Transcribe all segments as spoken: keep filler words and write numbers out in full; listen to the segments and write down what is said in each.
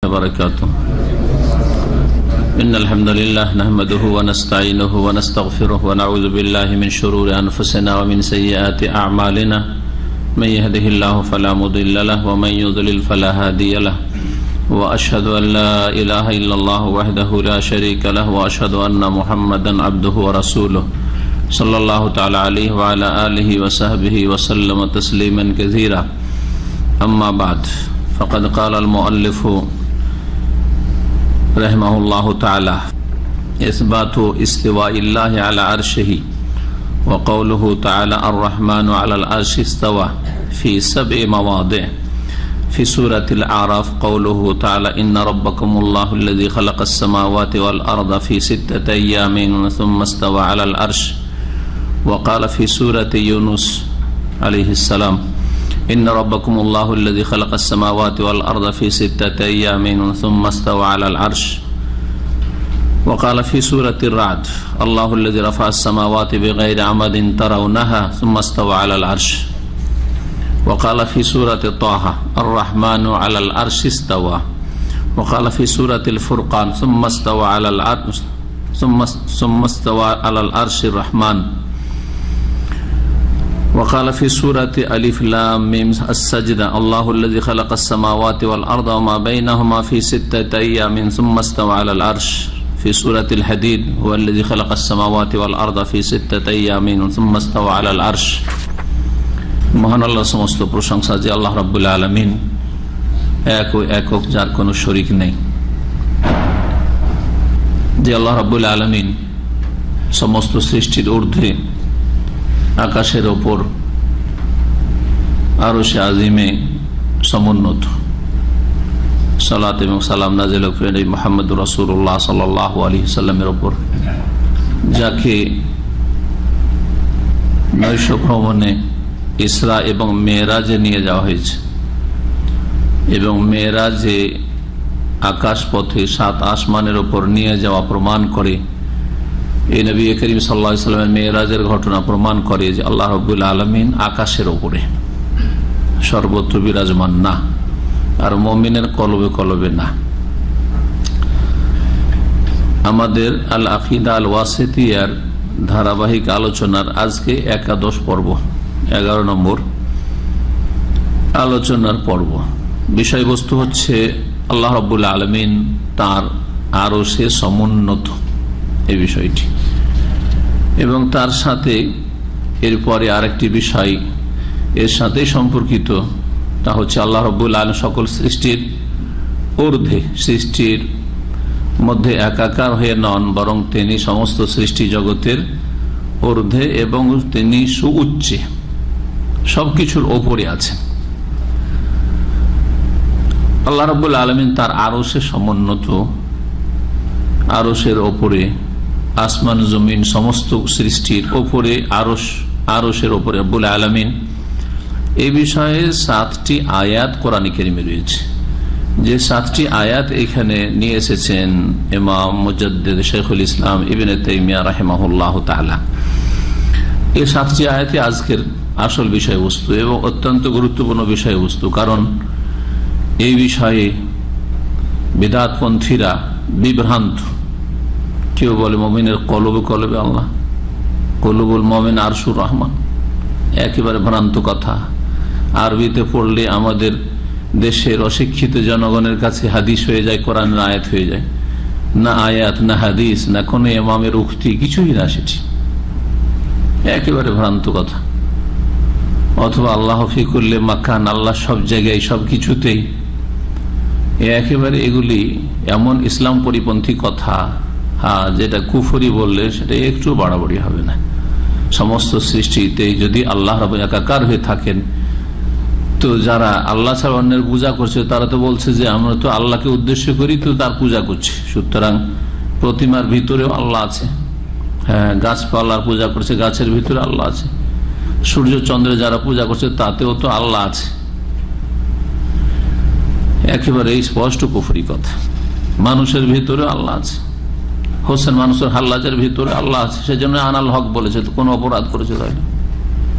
وبركاته إن الحمد لله نحمده ونستعينه ونستغفره ونعوذ بالله من شرور أنفسنا ومن سيئات أعمالنا من يهده الله فلا مضل له ومن يضلل فلا هادي له وأشهد أن لا إله إلا الله وحده لا شريك له وأشهد أن محمدا عبده ورسوله صلى الله تعالى عليه وعلى آله وصحبه وسلم تسليما كثيرا أما بعد فقد قال المؤلف رحمه الله تعالى إثبات استواء الله على عرشه وقوله تعالى الرحمن على العرش استوى في سبع مواضع في سورة الأعراف قوله تعالى إن ربكم الله الذي خلق السماوات والأرض في ستة أيام ثم استوى على العرش وقال في سورة يونس عليه السلام إن ربكم الله الذي خلق السماوات والأرض في ستة أيام ثم استوى على العرش وقال في سورة الرعد الله الذي رفع السماوات بغير عمد ترونها ثم استوى على العرش وقال في سورة طه الرحمن على العرش استوى وقال في سورة الفرقان ثم استوى على العرش ثم ثم استوى على العرش الرحمن وقال في سورة ألف لام ميم السجدة الله الذي خلق السماوات والأرض وما بينهما في ستة أيام ثم استوى على العرش في سورة الحديد هو الذي خلق السماوات والأرض في ستة أيام ثم استوى على العرش মহান আল্লাহ সমস্ত প্রশংসা যে আল্লাহ রাব্বুল আলামিন এক ও একক, যার কোনো শরীক নেই। যে আল্লাহ রাব্বুল আলামিন সমস্ত সৃষ্টির ঊর্ধ্বে আকাশের ওপর আরশে আজিমে সমুন্নত। সালাত এবং সালাম নাযিল করেন মুহাম্মদুর রাসূলুল্লাহ সাল্লাল্লাহু আলাইহি সাল্লামের ওপর, যাকে নৈশ ভ্রমণে ইসরা এবং মেরাজে নিয়ে যাওয়া হয়েছে এবং মেরাজে আকাশ পথে সাত আসমানের ওপর নিয়ে যাওয়া প্রমাণ করে, এই নবী করিম সাল্লাল্লাহু আলাইহি ওয়াসাল্লামের মেরাজের ঘটনা প্রমাণ করে যে আল্লাহ রাব্বুল আলামিন আকাশের ওপরে সর্বত্র বিরাজমান না, আর মুমিনের কলবে কলবে না। আমাদের আল আকিদা আল ওয়াসিতিয়ার ধারাবাহিক আলোচনার আজকে একাদশ পর্ব, এগারো নম্বর আলোচনার পর্ব। বিষয়বস্তু হচ্ছে আল্লাহ রাব্বুল আলামিন তার আরশে সমুন্নত এই বিষয়টি, এবং তার সাথে এরপরে আরেকটি বিষয় এর সাথে সম্পর্কিত, তা হচ্ছে আল্লাহ রাব্বুল আলামিন সকল সৃষ্টির ঊর্ধ্বে, সৃষ্টির মধ্যে একাকার হয়ে নন, বরং তিনি সমস্ত সৃষ্টি জগতের ঊর্ধ্বে এবং তিনি সুউচ্চে সবকিছুর ওপরে আছেন। আল্লাহ রাব্বুল আলামিন তার আরশে সমুন্নত, আরশের ওপরে, আসমান জমিন সমস্ত সৃষ্টির ওপরে, আরশ আরশের ওপরে রাব্বুল আলামিন, এই বিষয়ে সাতটি আয়াত কোরআনে কারিমে রয়েছে। যে সাতটি আয়াত এখানে নিয়ে এসেছেন ইমাম মুজাদ্দিদ শাইখুল ইসলাম ইবনে তাইমিয়া রাহিমাহুল্লাহ তাআলা, এই সাতটি আয়াতে আজকের আসল বিষয়বস্তু এবং অত্যন্ত গুরুত্বপূর্ণ বিষয়বস্তু। কারণ এই বিষয়ে বিদআতপন্থীরা বিভ্রান্ত। কেউ বলে মুমিনের কলবে কলবে আল্লাহ, কলবুল মুমিন আরশুর রহমান, একেবারে ভ্রান্ত কথা। আরবিতে পড়লে আমাদের দেশের অশিক্ষিত জনগণের কাছে হাদিস হয়ে যায়, কোরআনের আয়াত হয়ে যায়। না আয়াত, না হাদিস, না কোনো ইমামের উক্তি, কিছুই না, সেটি একেবারে ভ্রান্ত কথা। অথবা আল্লাহ ফি কুল্লি মাকান, আল্লাহ সব জায়গায় সব কিছুতেই, একেবারে এগুলি এমন ইসলাম পরিপন্থী কথা, হ্যাঁ, যেটা কুফরি বললে সেটা একটু বাড়াবাড়ি হবে না। সমস্ত সৃষ্টিতে যদি আল্লাহ রাব্বুল একাকার হয়ে থাকেন, তো যারা আল্লাহ ছাড়া অন্যের পূজা করছে তারা তো বলছে যে আমরা তো আল্লাহকে উদ্দেশ্য করি, তো তার পূজা করছি। সুতরাং প্রতিমার ভিতরেও আল্লাহ আছে, হ্যাঁ, গাছপালার পূজা করছে, গাছের ভিতরে আল্লাহ আছে। সূর্য চন্দ্রে যারা পূজা করছে তাতেও তো আল্লাহ আছে। একেবারে স্পষ্ট কুফরি কথা। মানুষের ভিতরে আল্লাহ আছে, হোসেন মানুষের হাল্লাজের ভিতরে আল্লাহ আছে, সেজন্য আনাল হক বলেছে, তো কোন অপরাধ করেছে তাই না?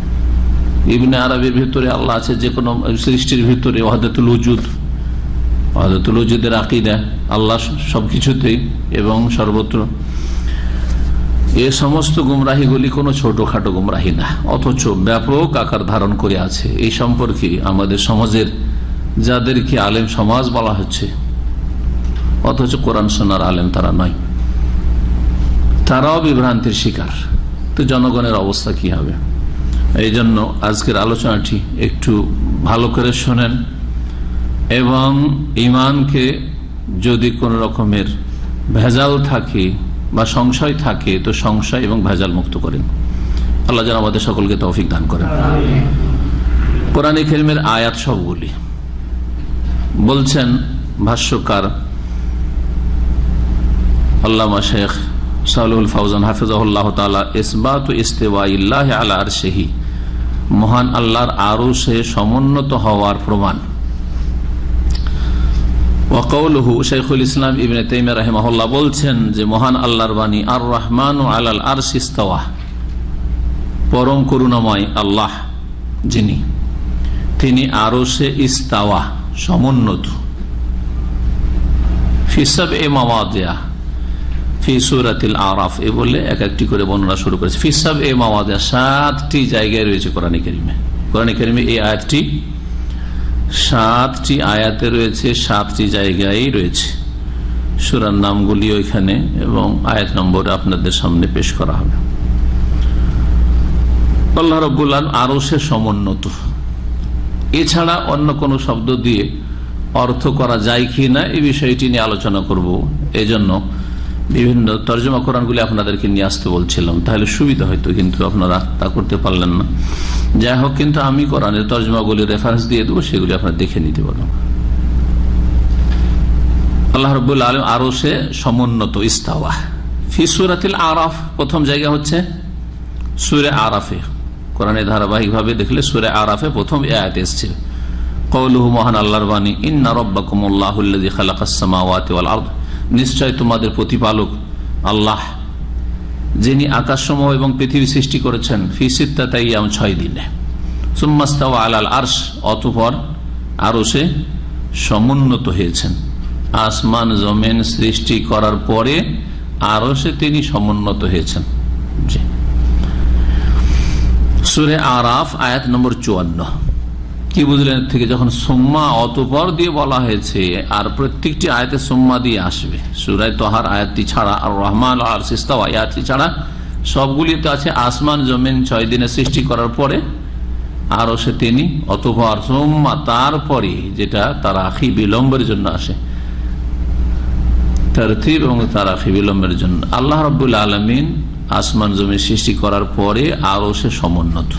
ইবনে আরবির ভিতরে আল্লাহ আছে, যে কোনো সৃষ্টির ভিতরে ওয়াহদাতুল উজুদ, ওয়াহদাতুল ওজুদের আকীদা, আল্লাহ সবকিছুতেই এবং সর্বত্র। এ সমস্ত গুমরাহিগুলি কোনো ছোটখাটো গুমরাহি না, অথচ ব্যাপক আকার ধারণ করে আছে। এই সম্পর্কে আমাদের সমাজের যাদেরকে আলেম সমাজ বলা হচ্ছে, অথচ কোরআন সুন্নাহর আলেম তারা নয়, তারাও বিভ্রান্তির শিকার। তো জনগণের অবস্থা কি হবে? এই জন্য আজকের আলোচনাটি একটু ভালো করে শোনেন এবং ঈমানকে যদি কোন রকমের ভেজাল থাকে বা সংশয় থাকে তো সংশয় এবং ভেজাল মুক্ত করেন। আল্লাহ যেন আমাদের সকলকে তৌফিক দান করেন। কোরআনে কারীমের আয়াত সবগুলি বলছেন ভাষ্যকার আল্লামা শেখ সালেহুল ফাওজান হাফিজাহুল্লাহ তাআলা, ইসবাতু ইস্তিওয়াইল্লাহি আলা আরশিহি, মহান আল্লাহর আরশে সমুন্নত হওয়ার প্রমাণ। ওয়া কাউলুহু, শাইখুল ইসলাম ইবনে তাইমিয়া রাহিমাহুল্লাহ বলছেন যে মহান আল্লাহর বাণী, আর রহমানু আলাল আরশি ইস্তাওয়া, পরম করুণাময় আল্লাহ যিনি, তিনি আরশে ইস্তাওয়া, সমুন্নত। ফি সাবঈ মাওয়াদিয়া ফি সূরাতিল আরাফ, এ বলে এক একটি করে বর্ণনা শুরু করেছে। ফি সাবঈ মাওয়াদিয়া, সাতটি জায়গায় রয়েছে কোরআনে কারীমে। কোরআনে কারীমে এই আয়াতটি সাতটি আয়াতে রয়েছে, সাতটি জায়গায় রয়েছে। সূরার নামগুলি ওইখানে এবং আয়াত নম্বর আপনাদের সামনে পেশ করা হবে। আল্লাহ রাব্বুল আলামিন আরশে সমুন্নত, এছাড়া অন্য কোন শব্দ দিয়ে অর্থ করা যায় কি না এই বিষয়টি নিয়ে আলোচনা করব। এজন্য বিভিন্ন তর্জমা কোরআনগুলি আপনাদেরকে নিয়ে আসতে বলছিলাম, তাহলে সুবিধা হয়তো, কিন্তু আপনারা তা করতে পারলেন না। যাই হোক, কিন্তু আমি কোরআনের তর্জমাগুলি রেফারেন্স দিয়ে দেবো, সেগুলি আপনারা দেখে নিতে পারেন। আল্লাহ রাব্বুল আলামিন আরশে সমুন্নত, ইস্তাওয়া। ফি সূরাতিল আরাফ, প্রথম জায়গা হচ্ছে সূরা আরাফে। কোরআনে ধারাবাহিকভাবে দেখলে সূরা আরাফে প্রথম আয়াত এসেছে, কওলুহু, মহান আল্লাহর বাণী, ইন্না রাব্বাকুমুল্লাহুল্লাযী খালাকাস সামাওয়াতি ওয়াল আরদ, নিশ্চয় তোমাদের প্রতিপালক আল্লাহ, যিনি আকাশসমূহ এবং পৃথিবী সৃষ্টি করেছেন, ফি সিত্তাতি আইয়াম, ছয় দিনে। সুম্মা ইস্তাওয়া আলাল আরশ, অতঃপর আরশে সমুন্নত হয়েছেন। আসমান জমিন সৃষ্টি করার পরে আরশে তিনি সমুন্নত হয়েছেন। সূরা আরাফ আয়াত নম্বর চুয়ান্ন। কি বুঝলেন থেকে? যখন সুম্মা অতঃপর দিয়ে বলা হয়েছে, আর প্রত্যেকটি আয়াতে সুম্মা দিয়ে আসবে। সূরা তাহার আয়াতটি ছাড়া, আর রহমান আর ইস্তাওয়া আয়াতটি ছাড়া সবগুলিতে আছে আসমান জমিন ছয় দিনে সৃষ্টি করার পরে আরশে তিনি, অতঃপর সুম্মা, তারপরে, যেটা তারাখি বিলম্বের জন্য আসে, তারতিব এবং তারাখি বিলম্বের জন্য। আল্লাহ রাব্বুল আলামিন আসমান জমিন সৃষ্টি করার পরে আরশে সমুন্নত।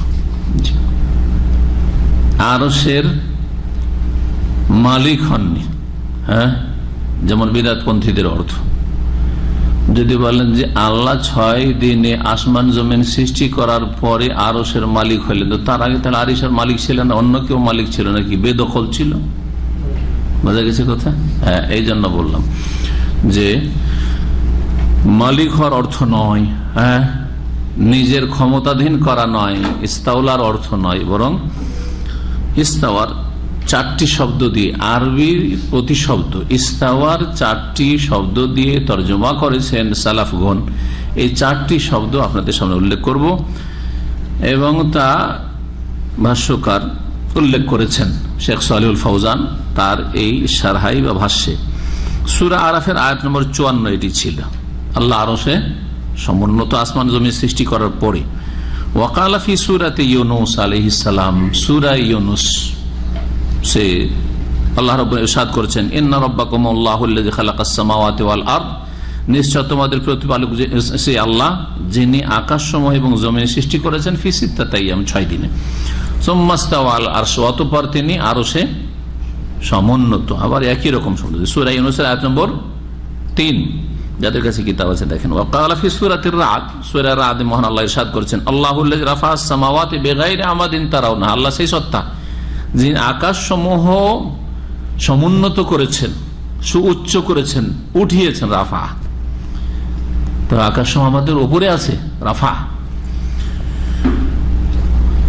আরশের মালিক হননি, হ্যাঁ, যেমন বিদআতপন্থীদের অর্থ। যদি বলেন যে আল্লাহ ছয় দিনে আসমান জমিন সৃষ্টি করার পরে আরশের মালিক হইলেন, তো তার আগে তাহলে আরশের মালিক ছিলেন না, অন্য কেউ মালিক ছিল নাকি? বেদখল ছিল। বোঝা গেছে কথা? হ্যাঁ, এই জন্য বললাম যে মালিক হওয়ার অর্থ নয়, হ্যাঁ, নিজের ক্ষমতাধীন করা নয়, ইস্তাওলার অর্থ নয়, বরং ইস্তাওয়ার চারটি শব্দ দিয়ে, আরবির প্রতিশব্দ ইস্তাওয়ার চারটি শব্দ দিয়ে তর্জমা করেছেন সালাফগণ। এই চারটি শব্দ আপনাদের সামনে উল্লেখ করব এবং তা ভাষ্যকার উল্লেখ করেছেন শেখ সালেহুল ফাওজান তার এই শারহাই বা ভাষ্যে। সূরা আরাফের আয়াত নম্বর চুয়ান্ন এটি ছিল। আল্লাহ আরশে সমুন্নত আসমান জমিন সৃষ্টি করার পরে। ওয়াকালা ফি সূরাতি ইউনূস আলাইহিস সালাম, সূরা ইউনূস সে আল্লাহ রাব্বুল ইরশাদ করেছেন, ইন্না রাব্বাকুমুল্লাহুল্লাযী খালাকাস সামাওয়াতি ওয়াল আরদ, নিশ্চয় তোমাদের প্রতিপালক সে আল্লাহ, যিনি আকাশসমূহ এবং জমিন সৃষ্টি করেছেন, ফি সিত্তাতি আইয়াম, ছয় দিনে। সুম্মা ইস্তাওয়া আল আরশ, অতঃপর তিনি আরশে সমুন্নত। আবার একই রকম শব্দ সূরা ইউনূসের আয়াত নম্বর তিন, যাদের কাছে কিতাব আছে দেখেন। ওয়াকালা ফি সূরাতির রাদ, সূরা রাদ মহান আল্লাহ ইরশাদ করেছেন, আল্লাহুল্লাযী রাফা'আস সামাওয়াতি বিগাইরি আমাদিন তারাউনা, আল্লাহ সেই সত্তা যিনি আকাশসমূহ সমুন্নত করেছেন, সুউচ্চ করেছেন, উঠিয়েছেন। রাফা, তো আকাশসমূহ আমাদের উপরে আছে, রাফা।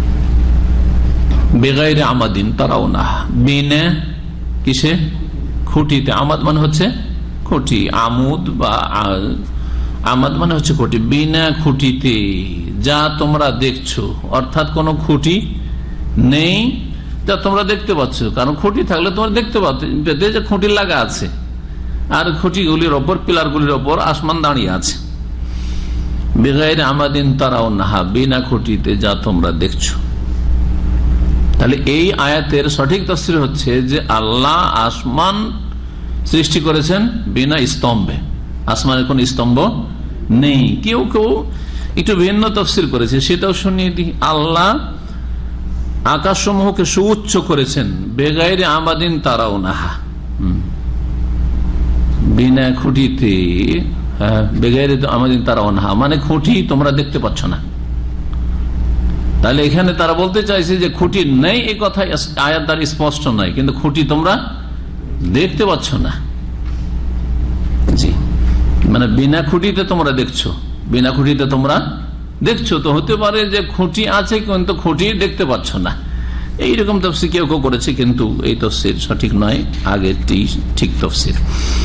বিগাইরি আমাদিন তারাউনা, বিনে কিসে? খুঁটিতে, আমাদ মানে হচ্ছে খুঁটি, আমুদ বা আমাদ মানে হচ্ছে খুঁটি, বিনা খুঁটিতে যা তোমরা দেখছো, অর্থাৎ কোনো খুঁটি নেই যা তোমরা দেখতে পাচ্ছ, কারণ খুঁটি থাকলে তোমরা দেখতে পেতে যে খুঁটি লাগা আছে, আর খুঁটিগুলির ওপর পিলারগুলির ওপর আসমান দাঁড়িয়ে আছে। বেগাইর আমাদিন তারাও নাহা, বিনা খুঁটিতে যা তোমরা দেখছো। তাহলে এই আয়াতের সঠিক তাফসীর হচ্ছে যে আল্লাহ আসমান সৃষ্টি করেছেন বিনা স্তম্ভে, আসমানের কোন স্তম্ভ নেই। কেউ কেউ একটু ভিন্ন তাফসীর করেছে, সেটাও শুনিয়ে দিই। আল্লাহ আকাশসমূহকে সুউচ্চ করেছেন বেগাইরে আমাদিন তারাও নাহা, বিনা খুঁটিতে, বেগাইরে আমাদিন তারাও নাহা মানে খুঁটি তোমরা দেখতে পাচ্ছ না। তাহলে এখানে তারা বলতে চাইছে যে খুঁটি নেই, এই কথা আয়াত দ্বারা স্পষ্ট নয়, কিন্তু খুঁটি তোমরা দেখতে পাচ্ছ না। জি, মানে বিনা খুঁটিতে তোমরা দেখছো, বিনা খুঁটিতে তোমরা দেখছো, তো হতে পারে যে খুঁটি আছে কিন্তু খুঁটি দেখতে পাচ্ছ না। এইরকম তাফসীর কেউ কেউ করেছে, কিন্তু এই তাফসীর সঠিক নয়, আগেরটি ঠিক তাফসীর।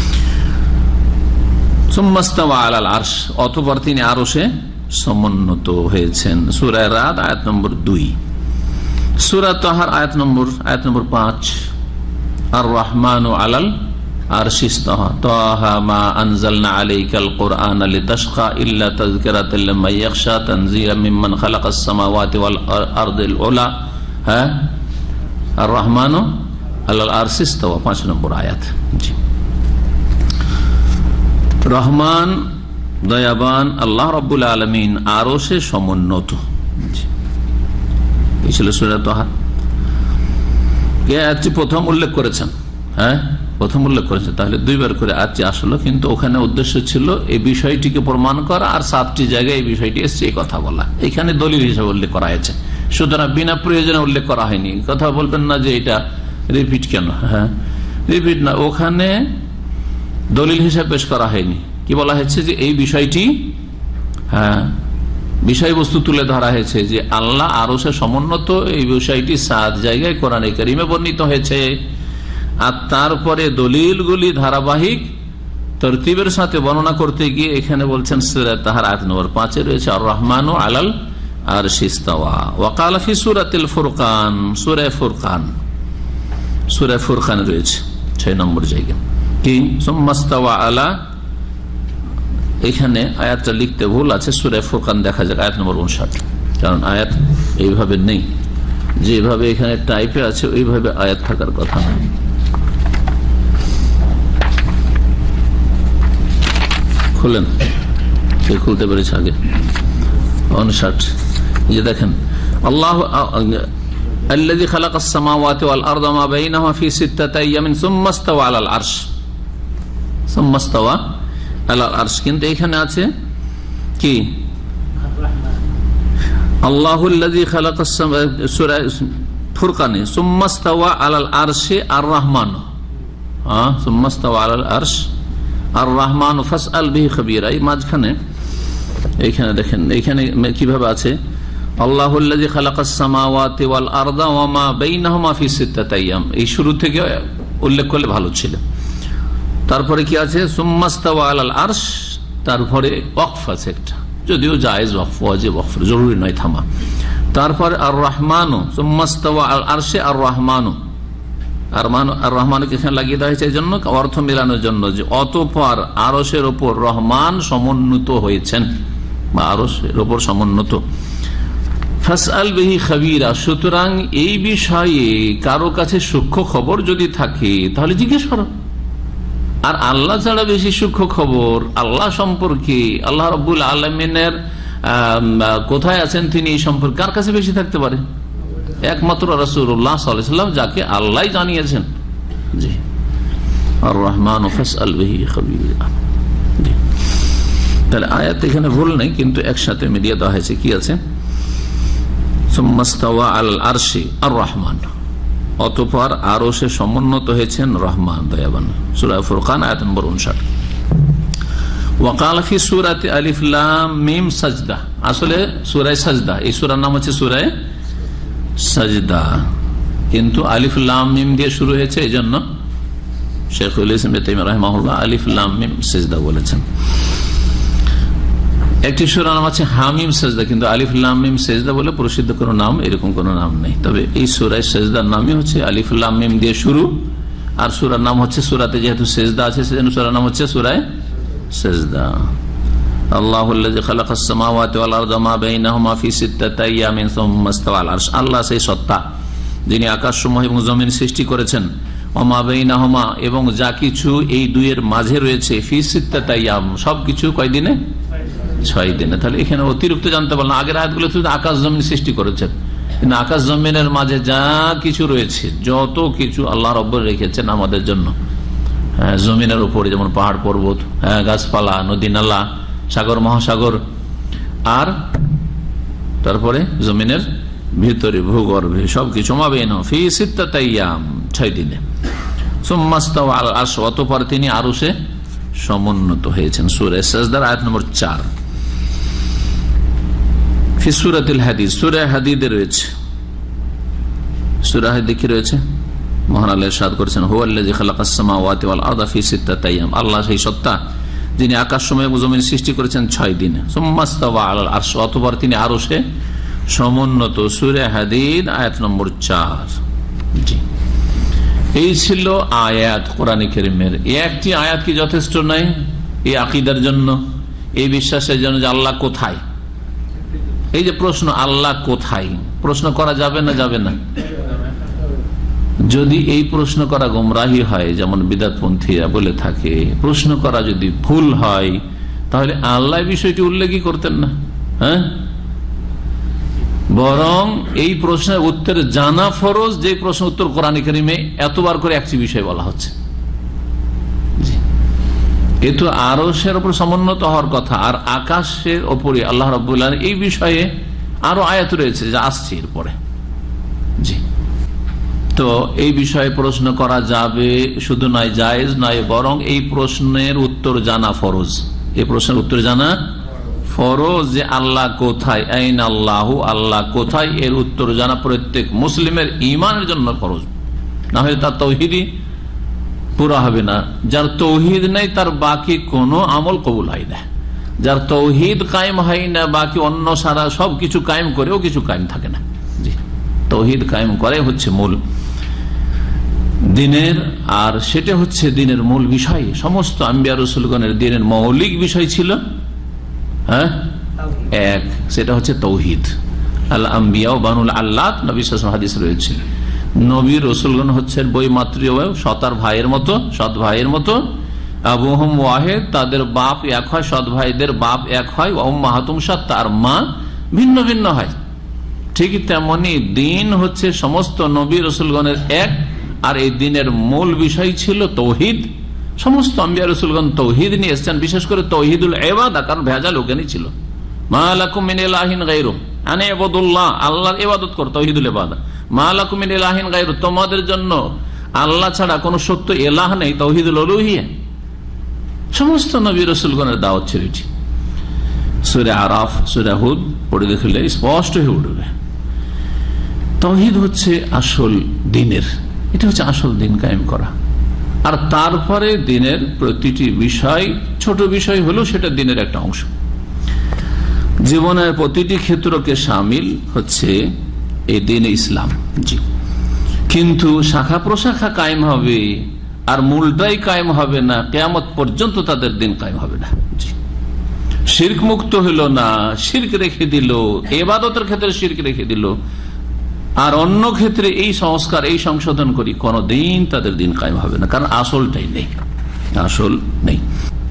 সুম্মাস্তাওয়া আলাল আরশ, অতঃপর তিনি আরশে সমুন্নত হয়েছেন। সূরা রাদ আয়াত নম্বর দুই। সূরা তাহার আয়াত নম্বর আয়াত নম্বর পাঁচ। আর রহমানু আলাল আরশি ইস্তাওয়া তাহা মা আনজালনা আলাইকাল কুরআনা লিতাশকা ইল্লা তাযকিরাতাল লিমান ইয়াখশা তানজিলাম মিম্মান খালাকাস সামাওয়াতি ওয়াল আরদিল উলা। হ্যাঁ, আর রহমানু আলাল আরশি ইস্তাওয়া, পাঁচ নম্বর আয়াত। জি, রহমান দয়াবান আল্লাহ রাব্বুল আলামিন আরশে সমুন্নত। এই ছিল সূরা তাহা। কে আয়াতটি প্রথম উল্লেখ করেছেন? হ্যাঁ, প্রথম উল্লেখ করেছেন, তাহলে দুইবার করে আয়াতটি আসলো, কিন্তু ওখানে উদ্দেশ্য ছিল এই বিষয়টিকে প্রমাণ করা, আর সাতটি জায়গায় এই বিষয়টি এসছে এই কথা বলা। এখানে দলিল হিসেবে উল্লেখ করা হয়েছে, সুতরাং বিনা প্রয়োজনে উল্লেখ করা হয়নি। কথা বলবেন না যে এটা রিপিট কেন। হ্যাঁ, রিপিট না, ওখানে দলিল হিসেবে পেশ করা হয়নি। কি বলা হয়েছে যে এই বিষয়টি, হ্যাঁ, বিষয়বস্তু তুলে ধরা হয়েছে যে আল্লাহ আরশে সমুন্নত, এই বিষয়টি সাত জায়গায় কোরআনে কারিমে বর্ণিত হয়েছে। আর তারপরে দলিলগুলি ধারাবাহিক তরতিবের সাথে বর্ণনা করতে গিয়ে এখানে বলছেন সূরা তাহার আয়াত নম্বর পাঁচে রয়েছে আর রহমানু আলাল আরশি ইস্তাওয়া। ওয়া ক্বালা ফি সূরাতিল ফুরকান, সূরা ফুরকান, সূরা ফুরকান রয়েছে ছয় নম্বর জায়গায় কি সুম্মাস্তাওয়া আলা। এখানে আয়াতটা লিখতে ভুল আছে, সূরা ফুরকান দেখা যাক আয়াত নম্বর উনষাট, কারণ আয়াত এইভাবে নেই, যেভাবে এখানে টাইপে আছে ওইভাবে আয়াত থাকার কথা না। খুলেন, খুলতে পেরেছে আগে উনষাট। যে দেখেন আল্লাহ আল্লাযী খালাকাস সামাওয়াতি ওয়াল আরদা মা বাইনাহুমা ফি সিত্তাতি আইয়ামিন সুম্মা ইস্তাওয়া আলাল আরশ, সুম্মা ইস্তাওয়া আলাল আরশ, কিন্তু এখানে আছে কি আল্লাহুল্লাযী খালাকাস সামাওয়াতি, সূরা ফুরকানে সুম্মা ইস্তাওয়া আলাল আরশি আর রহমান, হ্যাঁ, সুম্মা ইস্তাওয়া আলাল আরশ আর রহমান ফাসআল বিহি খাবীরা। এই মাঝখানে এইখানে দেখেন, এইখানে কিভাবে আছে আল্লাহুল্লাযী খালাকাস সামাওয়াতি ওয়াল আরদা ওয়া মা বাইনাহুমা ফি সিত্তাতি আইয়াম, এই শুরু থেকে উল্লেখ করলে ভালো ছিল। তারপরে কি আছে সুম্মা ইস্তাওয়া আলাল আরশ, তারপরে ওয়াকফ আছে একটা, যদিও জায়েজ ওয়াকফ, ওয়াজিব ওয়াকফ, জরুরি নয় থামা। তারপরে আর রহমানু সুম্মা ইস্তাওয়া আল আরশে আর রহমানু, আর রহমানকে এখানে লাগিয়ে দেওয়া হয়েছে এই জন্য অর্থ মেলানোর জন্য যে অতঃপর আরশের ওপর রহমান সমুন্নত হয়েছেন, বা আরশের ওপর সমুন্নত। ফাসআল বিহি খাবীরা, সুতরাং এই বিষয়ে কারো কাছে সূক্ষ্ম খবর যদি থাকে তাহলে জিজ্ঞেস করো। আর আল্লাহ ছাড়া বেশি সূক্ষ্ম খবর আল্লাহ সম্পর্কে, আল্লাহ রাব্বুল আলামিনের কোথায় আছেন তিনি, এই সম্পর্কে কার কাছে বেশি থাকতে পারে? একমাত্র রাসূলুল্লাহ সাল্লাল্লাহু আলাইহি ওয়াসাল্লাম, যাকে আল্লাহ জানিয়েছেন। জি, আর রহমান ফাসআল বিহি খাবীরা। তাহলে আয়াত এখানে ভুল নেই, কিন্তু একসাথে মিলিয়ে দেওয়া হয়েছে। কি আছে সুম্মা ইস্তাওয়া আলাল আরশি আর রহমান, অতঃপর আরশে সমুন্নত হয়েছেন রহমান দয়াবান। সূরা ফুরকান আয়াত নম্বর উনষাট। ওয়া ক্বালা ফি সূরাতি আলিফ লাম মিম সাজদা, আসলে সূরা সাজদা, এই সূরার নাম হচ্ছে সূরা সাজদা, কিন্তু আলিফ লাম মিম দিয়ে শুরু হয়েছে, এই জন্য শেখুল ইসলাম ইবনে তাইমিয়া রাহিমাহুল্লাহ আলিফ লাম মিম সিজদা বলেছেন। একটি সূরা নাম আছে হামিম সিজদা, কিন্তু আলিফ লাম মিম সিজদা বলে প্রসিদ্ধ কোনো নাম, এরকম কোনো নাম নেই। তবে এই সূরায় সিজদার নামই হচ্ছে আলিফ লাম মিম দিয়ে শুরু, আর সূরার নাম হচ্ছে, সূরাতে যেহেতু সিজদা আছে সেজন্য সূরার নাম হচ্ছে সূরায়ে সিজদা। আল্লাহুল্লাযী খালাকাস সামাওয়াতি ওয়াল আরদা মা বাইনাহুমা ফি সিত্তাতি আইয়ামিন সুম্মা ইসতাওয়া আলাল আরশ। আল্লাহ সেই সত্তা যিনি আকাশসমূহ এবং জমিন সৃষ্টি করেছেন, ওমা বাইনাহুমা এবং যা কিছু এই দুইয়ের মাঝে রয়েছে, ফি সিত্তাতি আইয়াম সবকিছু কয় দিনে? ছয় দিনে। তাহলে এখানে অতিরিক্ত জানতে পারলাম, আগের আয়াতগুলো শুধু আকাশ জমিন সৃষ্টি করেছেন, কিন্তু আকাশ জমিনের মাঝে যা কিছু রয়েছে, যত কিছু আল্লাহ রব্বুল রেখেছেন আমাদের জন্য, হ্যাঁ, জমিনের উপরে যেমন পাহাড় পর্বত, হ্যাঁ, গাছপালা, নদী নালা, সাগর মহাসাগর, আর তারপরে জমিনের ভিতরে ভূগর্ভে সবকিছু মাবেন ফি সিত্তাতি আইয়াম ছয় দিনে। সুম্মা ইসতাওয়া আলাল আরশ, অতঃপর তিনি আরশে সমুন্নত হয়েছেন। সূরা সাজদার আয়াত নম্বর চার। ফি সূরাতুল হাদীদ, সূরা হাদীদে রয়েছে, সূরা হাদীদে কি রয়েছে? মহান আল্লাহ ইরশাদ করেছেন, হুয়াল্লাযী খালাকাস সামাওয়াতি ওয়াল আরদা ফি সিত্তাতি আইয়াম। আল্লাহ সেই সত্তা যিনি আকাশসমূহ এবং জমিন সৃষ্টি করেছেন ছয় দিনে। সুম্মা ইসতাওয়া আলাল আরশ, অতঃপর তিনি আরশে সমুন্নত। সূরা হাদীদ আয়াত নম্বর চার। জি, এই ছিল আয়াত কোরআন কারীমের। একটি আয়াত কি যথেষ্ট নয় এই আকীদার জন্য, এই বিশ্বাসের জন্য যে আল্লাহ কোথায়? এই যে প্রশ্ন আল্লাহ কোথায়, প্রশ্ন করা যাবে না যাবে না? যদি এই প্রশ্ন করা গোমরাহি হয়, যেমন বিদআতপন্থীরা বলে থাকে, প্রশ্ন করা যদি ভুল হয়, তাহলে আল্লাহ বিষয়টি উল্লেখই করতেন না। হ্যাঁ, বরং এই প্রশ্নের উত্তর জানা ফরজ, যে প্রশ্ন উত্তর কোরআন কারীমে এতবার করে একটি বিষয় বলা হচ্ছে। এ তো আরশের উপর সমুন্নত হওয়ার কথা, আর আকাশের উপরে আল্লাহ রাব্বুল আলামিন এই বিষয়ে আরো আয়াত রয়েছে যা আসছে এরপরে। জি, তো এই বিষয়ে প্রশ্ন করা যাবে, শুধু নয় জায়েজ নয়, বরং এই প্রশ্নের উত্তর জানা ফরজ। এই প্রশ্নের উত্তর জানা ফরজ যে আল্লাহ কোথায়, আইন আল্লাহু, আল্লাহ কোথায়, এর উত্তর জানা প্রত্যেক মুসলিমের ঈমানের জন্য ফরজ। না হলে তার তাওহীদই পুরা হবে না। যার তাওহীদ নেই তার বাকি কোনো আমল কবুল হয় না। যার তাওহীদ কায়েম হয় না, বাকি অন্য সারা সবকিছু কায়েম করেও কিছু কায়েম থাকে না। জি, তাওহীদ কায়েম করে হচ্ছে মূল দিনের, আর সেটা হচ্ছে দিনের মূল বিষয়। সমস্ত আম্বিয়া রাসূলগণের দিনের মৌলিক বিষয় ছিল হ্যাঁ এক, সেটা হচ্ছে তাওহীদ। আল আম্বিয়া বানুল আল্লাত, নবী সাল্লাল্লাহু আলাইহি ওয়াসাল্লাম হাদিস রয়েছে, নবী রাসূলগণ হচ্ছেন বৈমাত্রীয় সতার ভাইয়ের মতো, সৎ ভাইয়ের মতো। আবুহুম ওয়াহিদ, তাদের বাপ এক হয়, সৎ ভাইদের বাপ এক হয়। ওয়া উম্মাহাতুম শাত্তা, আর মা ভিন্ন ভিন্ন হয়। ঠিক তেমনি দিন হচ্ছে সমস্ত নবী রাসূলগণের এক, আর এই দিনের মূল বিষয় ছিল তাওহীদ। সমস্ত আম্বিয়া রাসূলগণ তাওহীদ নিয়ে এসেছেন, বিশেষ করে তাওহীদুল ইবাদা, কারণ ভেজাল ওখানেই ছিল। মা লাকুম মিন ইলাহিন গায়রু আন ইবাদুল্লাহ, আল্লাহর ইবাদত কর, তাওহীদুল ইবাদা। মা লাকুম মিন ইলাহিন গায়রু, তোমাদের জন্য আল্লাহ ছাড়া কোন সত্য ইলাহ নেই, তাওহীদুল উলুহিয়্যাহ। সমস্ত নবী রাসূলগণের দাওয়াত ছিল এটি। সূরা আরাফ, সূরা হুদ পড়ে দেখলে স্পষ্ট হয়ে উঠবে। তাওহীদ হচ্ছে আসল দিনের, এটা হচ্ছে আসল দিন কায়েম করা। আর তারপরে দিনের প্রতিটি বিষয়, ছোট বিষয় হলেও সেটা দিনের একটা অংশ। জীবনের প্রতিটি ক্ষেত্রকে শামিল হচ্ছে এই দিন ইসলাম। জি, কিন্তু শাখা প্রশাখা কায়েম হবে আর মূলটাই কায়েম হবে না, কিয়ামত পর্যন্ত তাদের দিন কায়েম হবে না। জি, শিরক মুক্ত হলো না, শিরক রেখে দিল, ইবাদতের ক্ষেত্রে শিরক রেখে দিল, আর অন্য ক্ষেত্রে এই সংস্কার, এই সংশোধন করি, কোনদিন তাদের দিন কায়েম হবে না, কারণ আসলটাই নেই, আসল নেই।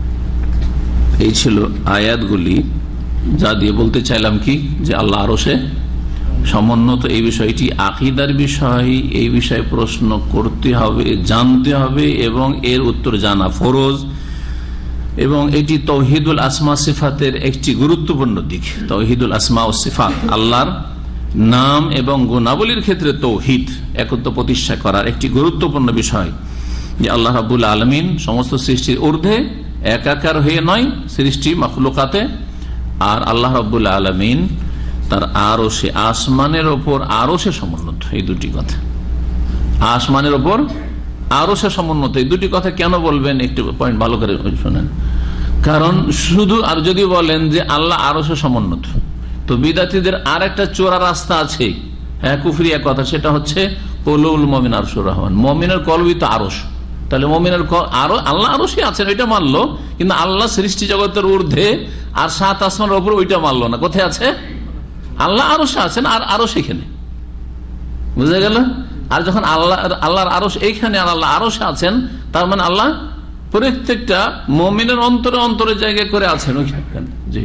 এই ছিল আয়াতগুলি, যা দিয়ে বলতে চাইলাম কি, যে আল্লাহ আরশে সমুন্নত এই বিষয়টি আকীদার বিষয়। এই বিষয়ে প্রশ্ন করতে হবে, জানতে হবে, এবং এর উত্তর জানা ফরজ। এবং এটি তাওহীদুল আসমা সিফাতের একটি গুরুত্বপূর্ণ দিক। তাওহীদুল আসমা ও সিফাত, আল্লাহর নাম এবং গুণাবলীর ক্ষেত্রে তাওহীদ, একত্ব প্রতিষ্ঠা করার একটি গুরুত্বপূর্ণ বিষয়। যে আল্লাহ রাব্বুল আলামিন সমস্ত সৃষ্টির ঊর্ধ্বে, একাকার হয়ে নয় সৃষ্টি মাখলুকাতে, আর আল্লাহ রাব্বুল আলামিন তার আরশে, আসমানের ওপর আরশে সমুন্নত। এই দুটি কথা, আসমানের ওপর আরশের সমুন্নত, এই দুটি কথা কেন বলবেন একটু পয়েন্ট ভালো করে শোনেন। কারণ শুধু আর যদি বলেন যে আল্লাহ আরশের সমুন্নত, তো বিদাতীদের আর একটা চোরা রাস্তা আছে, হ্যাঁ কুফরিয়া কথা, সেটা হচ্ছে কলবুল মুমিন আরশুর রহমান, মুমিনের কলবই তো আরশ। তাহলে মুমিনের আরো আল্লাহ আরশই আছেন ওইটা মানলো, কিন্তু আল্লাহ সৃষ্টি জগতের ঊর্ধ্বে আর সাত আসমানের উপর ওইটা মানলো না। কোথায় আছে? আল্লাহ আরশে আছেন আর আরশ এখানে, বুঝা গেল? আর যখন আল্লাহ আল্লাহর আরশ এইখানে আর আল্লাহ আরশে আছেন, তার মানে আল্লাহ প্রত্যেকটা মুমিনের অন্তরে অন্তরে জায়গায় করে আছেন ওইখানে। জি,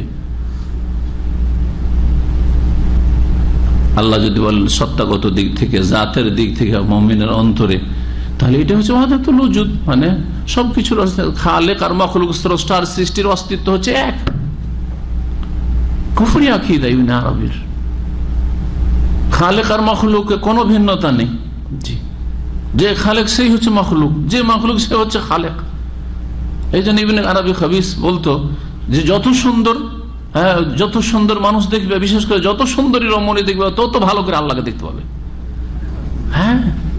আল্লাহ যদি বলেন সত্তাগত দিক থেকে, জাতের দিক থেকে মুমিনের অন্তরে, তাহলে এটা হচ্ছে ওয়াহদাতুল ওজুদ, মানে সবকিছুর খালেক আর মাখলুক, স্রষ্টার সৃষ্টির অস্তিত্ব হচ্ছে এক। কুফরি আকীদা ইবনে আরবীর, খালেক আর মাখলুকে কোনো ভিন্নতা নেই। জি, যে খালেক সেই হচ্ছে মাখলুক, যে মাখলুক সে হচ্ছে খালেক। এই জন্য ইবনে আরবী খাবিস বলতো যে যত সুন্দর, হ্যাঁ যত সুন্দর মানুষ দেখবে, বিশেষ করে যত সুন্দরী রমণী দেখবে, তত ভালো করে আল্লাহকে দেখতে পাবে। হ্যাঁ,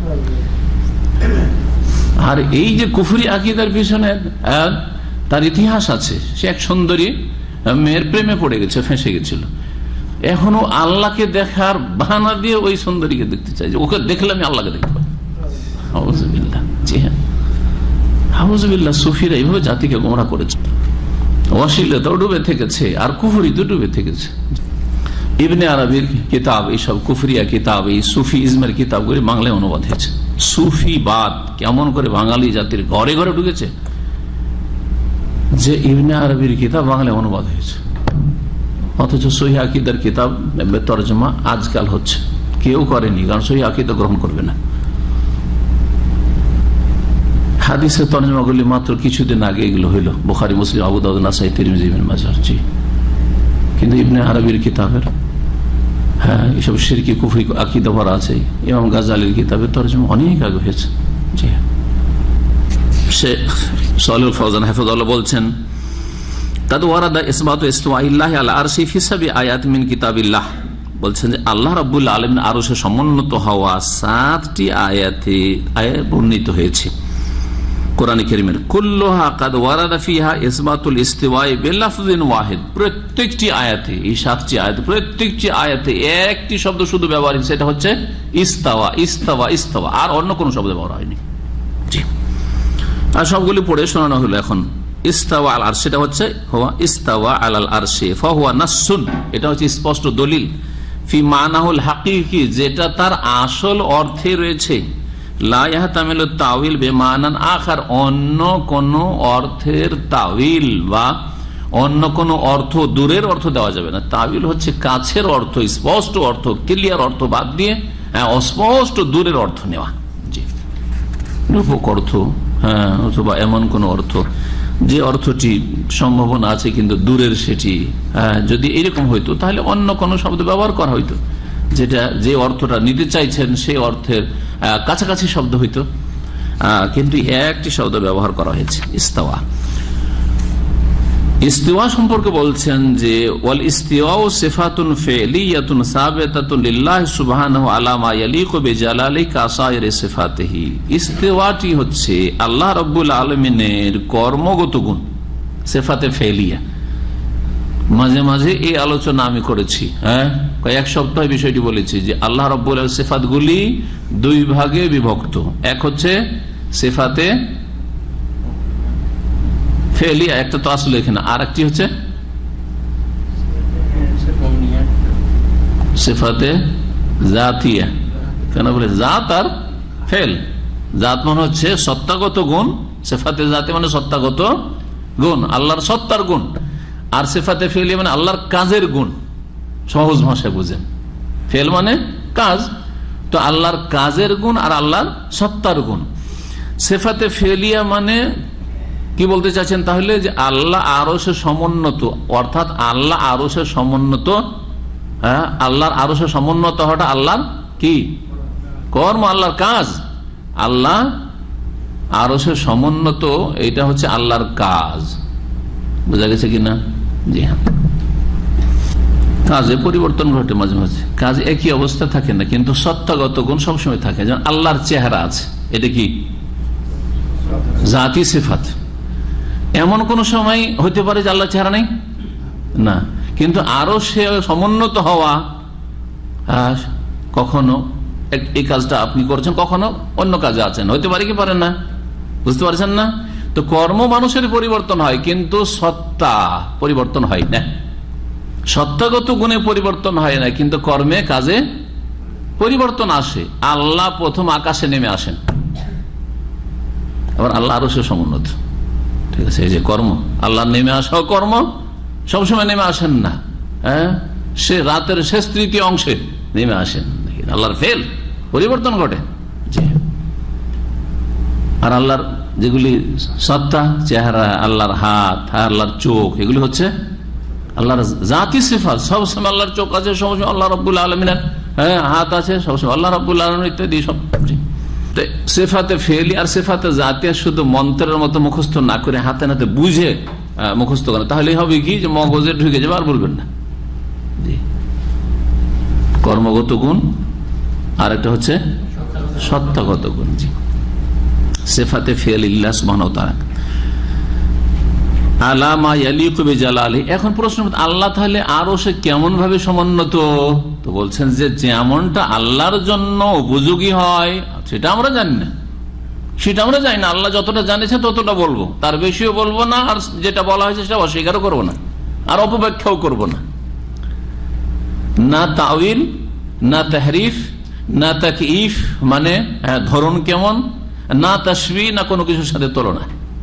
আর এই যে কুফরি আকীদার পিছনে তার ইতিহাস আছে। সে এক সুন্দরী মেয়ের প্রেমে পড়ে গেছে, ফেঁসে গেছিল, এখনো আল্লাহকে দেখার বাহানা দিয়ে ওই সুন্দরীকে দেখতে চাই, যে ওকে দেখলে আমি আল্লাহকে দেখতে পাবো। আউযুবিল্লাহ। জি হ্যাঁ, আউযুবিল্লাহ। সুফিরা এইভাবে জাতিকে গোমরাহ করেছে, অশ্লীলতাও ডুবে থেকেছে আর কুফরিতে ডুবে থেকেছে। ইবনে আরবীর কিতাব, এইসব কুফরিয়া কিতাব, এই সুফি ইজমের কিতাবগুলি বাংলায় অনুবাদ হয়েছে। সুফিবাদ কেমন করে বাঙালি জাতির ঘরে ঘরে ঢুকেছে, যে ইবনে আরবীর কিতাব বাংলায় অনুবাদ হয়েছে, অথচ সহিহ আকীদার কিতাব তরজমা আজকাল হচ্ছে। কেউ করেনি, কারণ সহিহ আকীদা গ্রহণ করবে না। হাদিসের তরজমাগুলি মাত্র কিছুদিন আগে এগুলো হইল, বুখারী, মুসলিম, আবু দাউদ, নাসাই, তিরমিজি, ইবনে মাজাহ। জি, কিন্তু ইবনে আরবীর কিতাবের, হ্যাঁ এসব শিরকি কুফরি আকীদা ভরা আছে। ইমাম গাজ্জালীর কিতাবের তরজমা অনেক আগে হয়েছে। জি, শেখ সালেহ ফওজান হাফিজাহুল্লাহ বলছেন, কাদ ওয়ারাদা ইসবাতু ইসতিওয়াইল্লাহি আলা আরশি ফি সাব'i আয়াতিন মিন কিতাবিল্লাহ, বলছেন যে আল্লাহ রাব্বুল আলামিন আরশে সমুন্নত হওয়া সাতটি আয়াতে আয়াত বর্ণিত হয়েছে কোরআন কারীমের। কুল্লুহা কাদ ওয়ারাদা ফিহা ইসবাতুল ইস্তিওয়া'i বিলাফযিন ওয়াহিদ, প্রত্যেকটি আয়াতে, এই সাতটি আয়াতে প্রত্যেকটি আয়াতে একটি শব্দ শুধু ব্যবহার, সেটা হচ্ছে ইস্তাওয়া, ইস্তাওয়া, ইস্তাওয়া, আর অন্য কোনো শব্দ ব্যবহার হয়নি। জি, আর সবগুলি পড়ে শোনানো হলো এখন। ইস্তাওয়া আল আরশ, সেটা হচ্ছে হুয়া ইস্তাওয়া আলাল আরশি ফাহুয়া নাসসুন, এটা হচ্ছে স্পষ্ট দলিল, ফি মানাহুল হাকিকি, যেটা তার আসল অর্থে রয়েছে, লা ইয়াহতামিলু তাউইল বিমানান আখার, অন্য কোন অর্থের তাউইল বা অন্য কোন অর্থ, দূরের অর্থ দেওয়া যাবে না। তাউইল হচ্ছে কাছের অর্থ, স্পষ্ট অর্থ, ক্লিয়ার অর্থ বাদ দিয়ে অস্পষ্ট দূরের অর্থ নেওয়া। জি, রূপক অর্থ, হ্যাঁ, অথবা এমন কোন অর্থ যে অর্থটি সম্ভাবনা আছে কিন্তু দূরের, সেটি হ্যাঁ যদি এরকম হইতো তাহলে অন্য কোন শব্দ ব্যবহার করা হইতো, যেটা যে অর্থটা নিতে চাইছেন সেই অর্থের কাছাকাছি শব্দ হইতো, কিন্তু একটি শব্দ ব্যবহার করা হয়েছে, ইস্তাওয়া। ইস্তিওয়া সম্পর্কে বলছেন যে ওয়াল ইস্তিওয়াউ সিফাতুন ফি'লিয়াতুন সাবিতাতুন লিল্লাহি সুবহানাহু আলা মা ইয়ালিকু বিজালালিহি কাসাইরি সিফাতিহি, ইস্তিওয়াটি হচ্ছে আল্লাহ রাব্বুল আলামিনের কর্মগত গুণ, সিফাতে ফি'লিয়া। মাঝে মাঝে এই আলোচনা আমি করেছি, হ্যাঁ কয়েক সপ্তাহ বিষয়টি বলেছি যে আল্লাহ রাব্বুল আলামিনের সিফাতগুলি দুই ভাগে বিভক্ত, এক হচ্ছে সিফাতে ফেলিয়া, একটা তো আসলে এখানে, আর একটি হচ্ছে সিফাতে জাতিয়া। কেন বলে জাত আর ফেল? জাত মানে হচ্ছে সত্তাগত গুণ, সিফাতে জাতি মানে সত্তাগত গুণ, আল্লাহর সত্তার গুণ, আর সিফাতে ফেলিয়া মানে আল্লাহর কাজের গুণ। সহজ ভাষায় বুঝেন, ফেল মানে কাজ, তো আল্লাহর কাজের গুণ আর আল্লাহর সত্তার গুণ। সিফাতে ফেলিয়া মানে কি বলতে চাচ্ছেন তাহলে? যে আল্লাহ আরশে সমুন্নত, অর্থাৎ আল্লাহ আরশে সমুন্নত, হ্যাঁ আল্লাহর আরশে সমুন্নত হওয়াটা আল্লাহর কি কর্ম, আল্লাহর কাজ। আল্লাহ আরশে সমুন্নত, এটা হচ্ছে আল্লাহর কাজ। বোঝা গেছে কিনা? জি হ্যাঁ, কাজে পরিবর্তন ঘটে মাঝে মাঝে, কাজ একই অবস্থা থাকে না, কিন্তু সত্তাগত গুণ সবসময় থাকে। যেমন আল্লাহর চেহারা আছে, এটা কি জাতি সিফাত। এমন কোন সময় হতে পারে যে আল্লাহ চেহারা নেই না, কিন্তু আরো সে সমুন্নত হওয়া, কখনো এই কাজটা আপনি করছেন, কখনো অন্য কাজে আছেন, হতে পারে কি পারেন না? বুঝতে পারছেন না? তো কর্ম মানুষের পরিবর্তন হয়, কিন্তু সত্তা পরিবর্তন হয় না। সত্তাগত গুণে পরিবর্তন হয় না, কিন্তু কর্মে কাজে পরিবর্তন আসে। আল্লাহ প্রথম আকাশে নেমে আসেন, আবার আল্লাহ আরো সে সমুন্নত। ঠিক আছে, এই যে কর্ম, আল্লাহ নেমে আসাও কর্ম, সবসময় নেমে আসেন না। হ্যাঁ, সে রাতের শেষ তৃতীয় অংশে নেমে আসেন, আল্লাহর ফেল, পরিবর্তন ঘটে। আর আল্লাহর যেগুলি সত্তা, চেহারা, আল্লাহর হাত, আল্লাহর চোখ, এগুলি হচ্ছে আল্লাহর জাতি সিফাত। সবসময় আল্লাহর চোখ আছে, সবসময় আল্লাহ রাব্বুল আলামিনের হ্যাঁ হাত আছে, সবসময় আল্লাহ রাব্বুল আলামিন ইত্যাদি সব। সিফাতে ফেলি আর সিফাতে জাতি শুধু মন্ত্রের মতো মুখস্থ না করে হাতে নাতে বুঝে মুখস্থ করেন, তাহলে হবে কি যে মগজে ঢুকে যাবে, আর বলবেন না। কর্মগত গুণ আর একটা হচ্ছে সত্তাগত গুণ। জি, সিফাতে ফেলিল্লাহ সুবহানাহু ওয়া তাআলা আলামা ইয়ালিকু বিজালালি। এখন প্রশ্ন, আল্লাহ তাহলে আরো সে কেমন ভাবে সমুন্নত? তো বলছেন যে যেমনটা আল্লাহর জন্য উপযোগী হয় সেটা আমরা জানি না, সেটা আমরা জানি না। আল্লাহ যতটা জানিয়েছে ততটা বলবো, তার বেশিও বলবো না, আর যেটা বলা হয়েছে সেটা অস্বীকারও করবো না, আর অপব্যাখ্যাও করবো না। না তাউইল, না তাহরিফ, না তাকইফ, মানে ধরন কেমন, না তাশবিহ, না কোনো কিছুর সাথে তুলনা।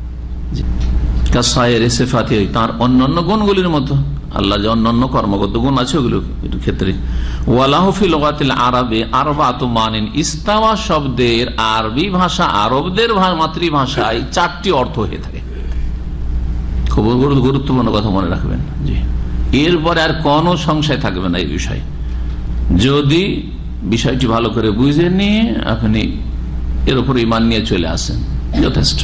তার অন্যান্য গুণগুলির মতো আল্লাহ যে অন্যান্য কর্মগত গুণ আছে ওগুলো ক্ষেত্রে। আরবে আরবাতু মানিন, ইস্তাওয়া শব্দের আরবি ভাষা, আরবদের মাতৃভাষায় চারটি অর্থ হয়ে থাকে। খুব গুরুত্বপূর্ণ কথা মনে রাখবেন। জি, এরপরে আর কোন সংশয় থাকবে না এই বিষয়ে। যদি বিষয়টি ভালো করে বুঝে নিয়ে আপনি এর উপর ঈমান নিয়ে চলে আসেন, যথেষ্ট।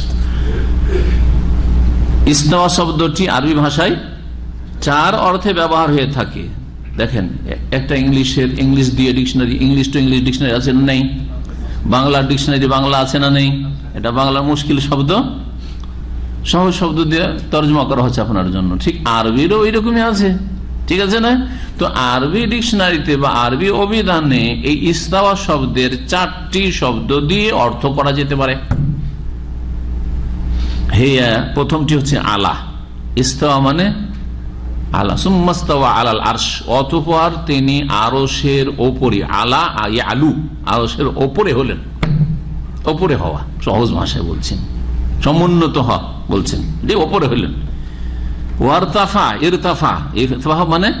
ইস্তাওয়া শব্দটি আরবি ভাষায় চার অর্থে ব্যবহার হয়ে থাকে। দেখেন, একটা ইংলিশের ইংলিশ দিয়ে dictionary, English to English dictionary আছে না নেই? বাংলার ডিকশনারি বাংলা আছে না নেই? এটা বাংলার মুশকিল শব্দ সহজ শব্দ দিয়ে তর্জমা করা হচ্ছে আপনার জন্য। ঠিক আরবিরও ওই রকমই আছে, ঠিক আছে না? তো আরবি ডিকশনারিতে বা আরবি অভিধানে এই ইস্তাওয়া শব্দের চারটি শব্দ দিয়ে অর্থ করা যেতে পারে। হেয়া প্রথমটি হচ্ছে আলা, ইস্তাওয়া মানে আলা, সুম্মাস্তাওয়া আলাল আরশ, অতঃপর তিনি আরশের ওপরে, আলা আলু, আরশের ওপরে হলেন, ওপরে হওয়া, সহজ ভাষায় বলছেন, সমুন্নত হওয়া বলছেন, যে ওপরে হলেন। ওয়ারতাফা, ইরতাফা, ইরতাফা মানে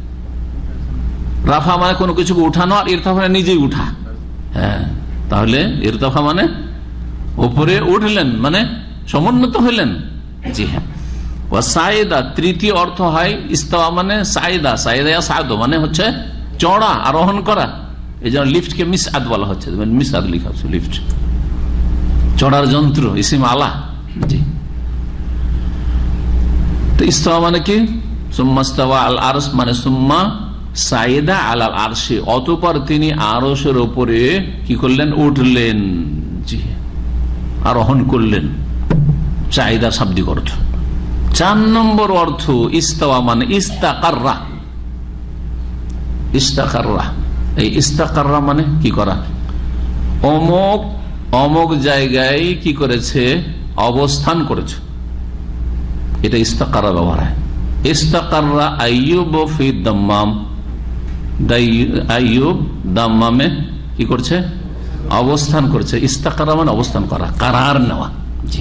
রাফা মানে কোনো কিছুকে উঠানো, আর ইরতাফা মানে নিজেই উঠা। হ্যাঁ, তাহলে ইরতাফা মানে ওপরে উঠলেন, মানে সমুন্নত হইলেন। জি হ্যাঁ। ও সাইদা, তৃতীয় অর্থ হয় ইস্তাওয়া মানে সাইদা, সাইদা সাদো মানে হচ্ছে চড়া, আরোহণ করা। এই জন্য লিফটকে মিসআদ বলা হচ্ছে, মিসআদ লেখা হচ্ছে লিফট, চড়ার যন্ত্র, ইসিম আলা। জি, তো ইস্তাওয়া মানে কি? সুম্মা ইস্তাওয়া আল আরশ মানে সুম্মা সাইদা আলাল আরশে, অতঃপর তিনি আরশের উপরে কি করলেন? উঠলেন। জি, আরোহণ করলেন, চাহিদা শাব্দিক অর্থ। চার নম্বর অর্থ ইস্তাওয়া মানে ইস্তাকাররা, ইস্তাকাররা। এই ইস্তাকাররা মানে কি করা? অমুক অমুক জায়গায় কি করেছে? অবস্থান করেছে, এটা ইস্তাকাররা ব্যবহার হয়। ইস্তাকাররা আইয়ুব ফি দাম্মাম, আইয়ুব দাম্মামে কি করছে? অবস্থান করছে। ইস্তাকাররা মানে অবস্থান করা, কারার নেওয়া। জি,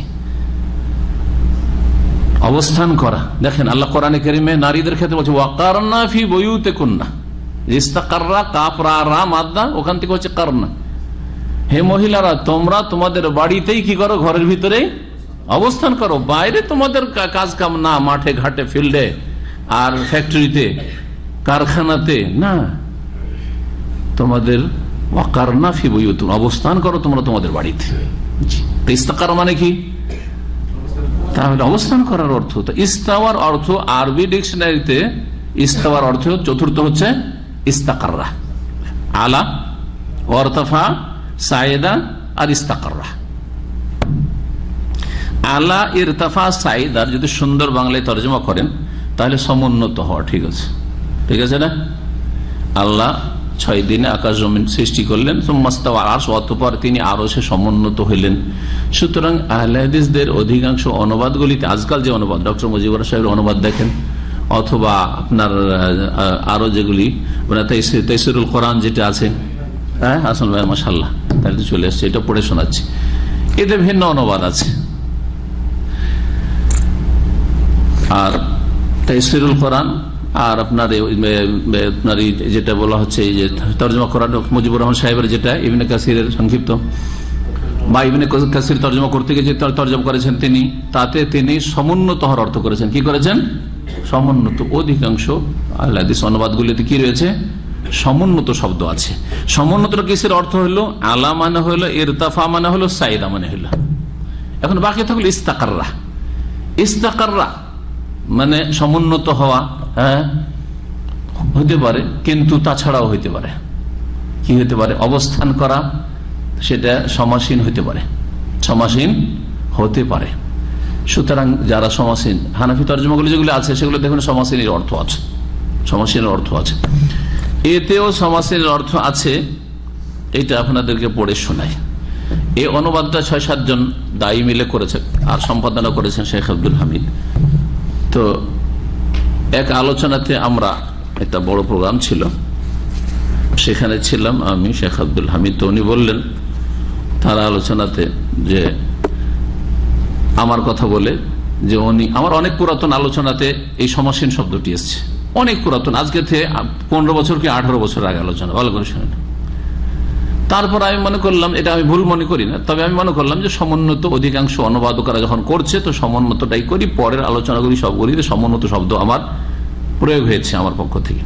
অবস্থান করা। দেখেন আল্লাহ কোরআনে কারিমে নারীদের ক্ষেত্রে বলছে ওয়াকারনা ফি বুয়ুতিকুন্না, ইস্তাকাররা কাফ রা রা মাদ্দা, ওখান থেকে হচ্ছে কারনা। হে মহিলারা, তোমরা তোমাদের বাড়িতেই কি করো? ঘরের ভিতরে অবস্থান করো, বাইরে তোমাদের কাজ কাম না, মাঠে ঘাটে ফিল্ডে আর ফ্যাক্টরিতে কারখানাতে না, তোমাদের ওয়াকারনা ফি বুয়ুতিকুন, অবস্থান করো তোমরা তোমাদের বাড়িতে। ইস্তাকার মানে কি? তাহলে অবস্থান করার অর্থ। তো ইস্তাওয়ার অর্থ আরবি ডিকশনারিতে ইস্তাওয়ার অর্থ চতুর্থ হচ্ছে ইস্তাকাররা, আলা, ওয়ারতাফা, সায়েদা আর ইস্তাকাররা। আলা ইরতাফা সাইদার যদি সুন্দর বাংলায় তর্জমা করেন তাহলে সমুন্নত হওয়া, ঠিক আছে, ঠিক আছে না? আল্লাহ ছয় দিনে আকাশ জমিন সৃষ্টি করলেন, অতঃপর তিনি আরো সে সমুন্নত হইলেন। সুতরাং আহলে হাদিসদের অধিকাংশ অনুবাদগুলিতে, আজকাল যে অনুবাদ ডক্টর মুজিবুর সাহেবের অনুবাদ দেখেন, অথবা আপনার আরো যেগুলি তাইসিরুল কোরআন যেটা আছে, হ্যাঁ হাসান ভাই মাশাআল্লাহ, তাহলে তো চলে আসছে, এটা পড়ে শোনাচ্ছি। এতে ভিন্ন অনুবাদ আছে। আর তাইসিরুল কোরআন আর আপনার আপনার যেটা বলা হচ্ছে যে তর্জমা কোরআন মুজিবুর রহমান সাহেবের যেটা ইবনে কাসিরের সংক্ষিপ্ত বা ইবনে কাসির তর্জমা করতে গিয়ে যে তর্জমা করেছেন তিনি, তাতে তিনি সমুন্নত হওয়ার অর্থ করেছেন। কি করেছেন? সমুন্নত। অধিকাংশ আহলে হাদিস অনুবাদগুলিতে কি রয়েছে? সমুন্নত শব্দ আছে। সমুন্নত কিসের অর্থ হলো? আলা মানে হলো ইরতাফা মানে হলো সাইদা মানে হলো। এখন বাকি থাকলো ইস্তাকাররা। ইস্তাকাররা মানে সমুন্নত হওয়া, হ্যাঁ হইতে পারে, কিন্তু তাছাড়াও হইতে পারে। কি হইতে পারে? অবস্থান করা, সেটা সমাসীন হইতে পারে, সমাসীন হতে পারে। সুতরাং যারা সমাসীন, হানাফি তর্জমাগুলি যেগুলো আছে সেগুলো দেখুন সমাসীনের অর্থ আছে, সমাসীনের অর্থ আছে, এতেও সমাসীনের অর্থ আছে। এটা আপনাদেরকে পড়ে শোনাই। এই অনুবাদটা ছয় সাতজন দায়ী মিলে করেছে আর সম্পাদনা করেছেন শেখ আব্দুল হামিদ। তো এক আলোচনাতে আমরা, একটা বড় প্রোগ্রাম ছিল, সেখানে ছিলাম আমি, শেখ আব্দুল হামিদ। তো উনি বললেন তার আলোচনাতে যে আমার কথা বলে যে উনি, আমার অনেক পুরাতন আলোচনাতে এই সমাসীন শব্দটি এসছে, অনেক পুরাতন, আজকে থেকে পনেরো বছর কি আঠারো বছর আগে আলোচনা, ভালো করে শুনেন। তারপর আমি মনে করলাম, এটা আমি ভুল মনে করি না, তবে আমি মনে করলাম যে সমুন্নত অধিকাংশ অনুবাদকরা যখন করছে তো সমুন্নতটাই করি, পরের আলোচনাগুলি সবগুলিতে সমুন্নত শব্দ আমার প্রয়োগ হয়েছে আমার পক্ষ থেকে।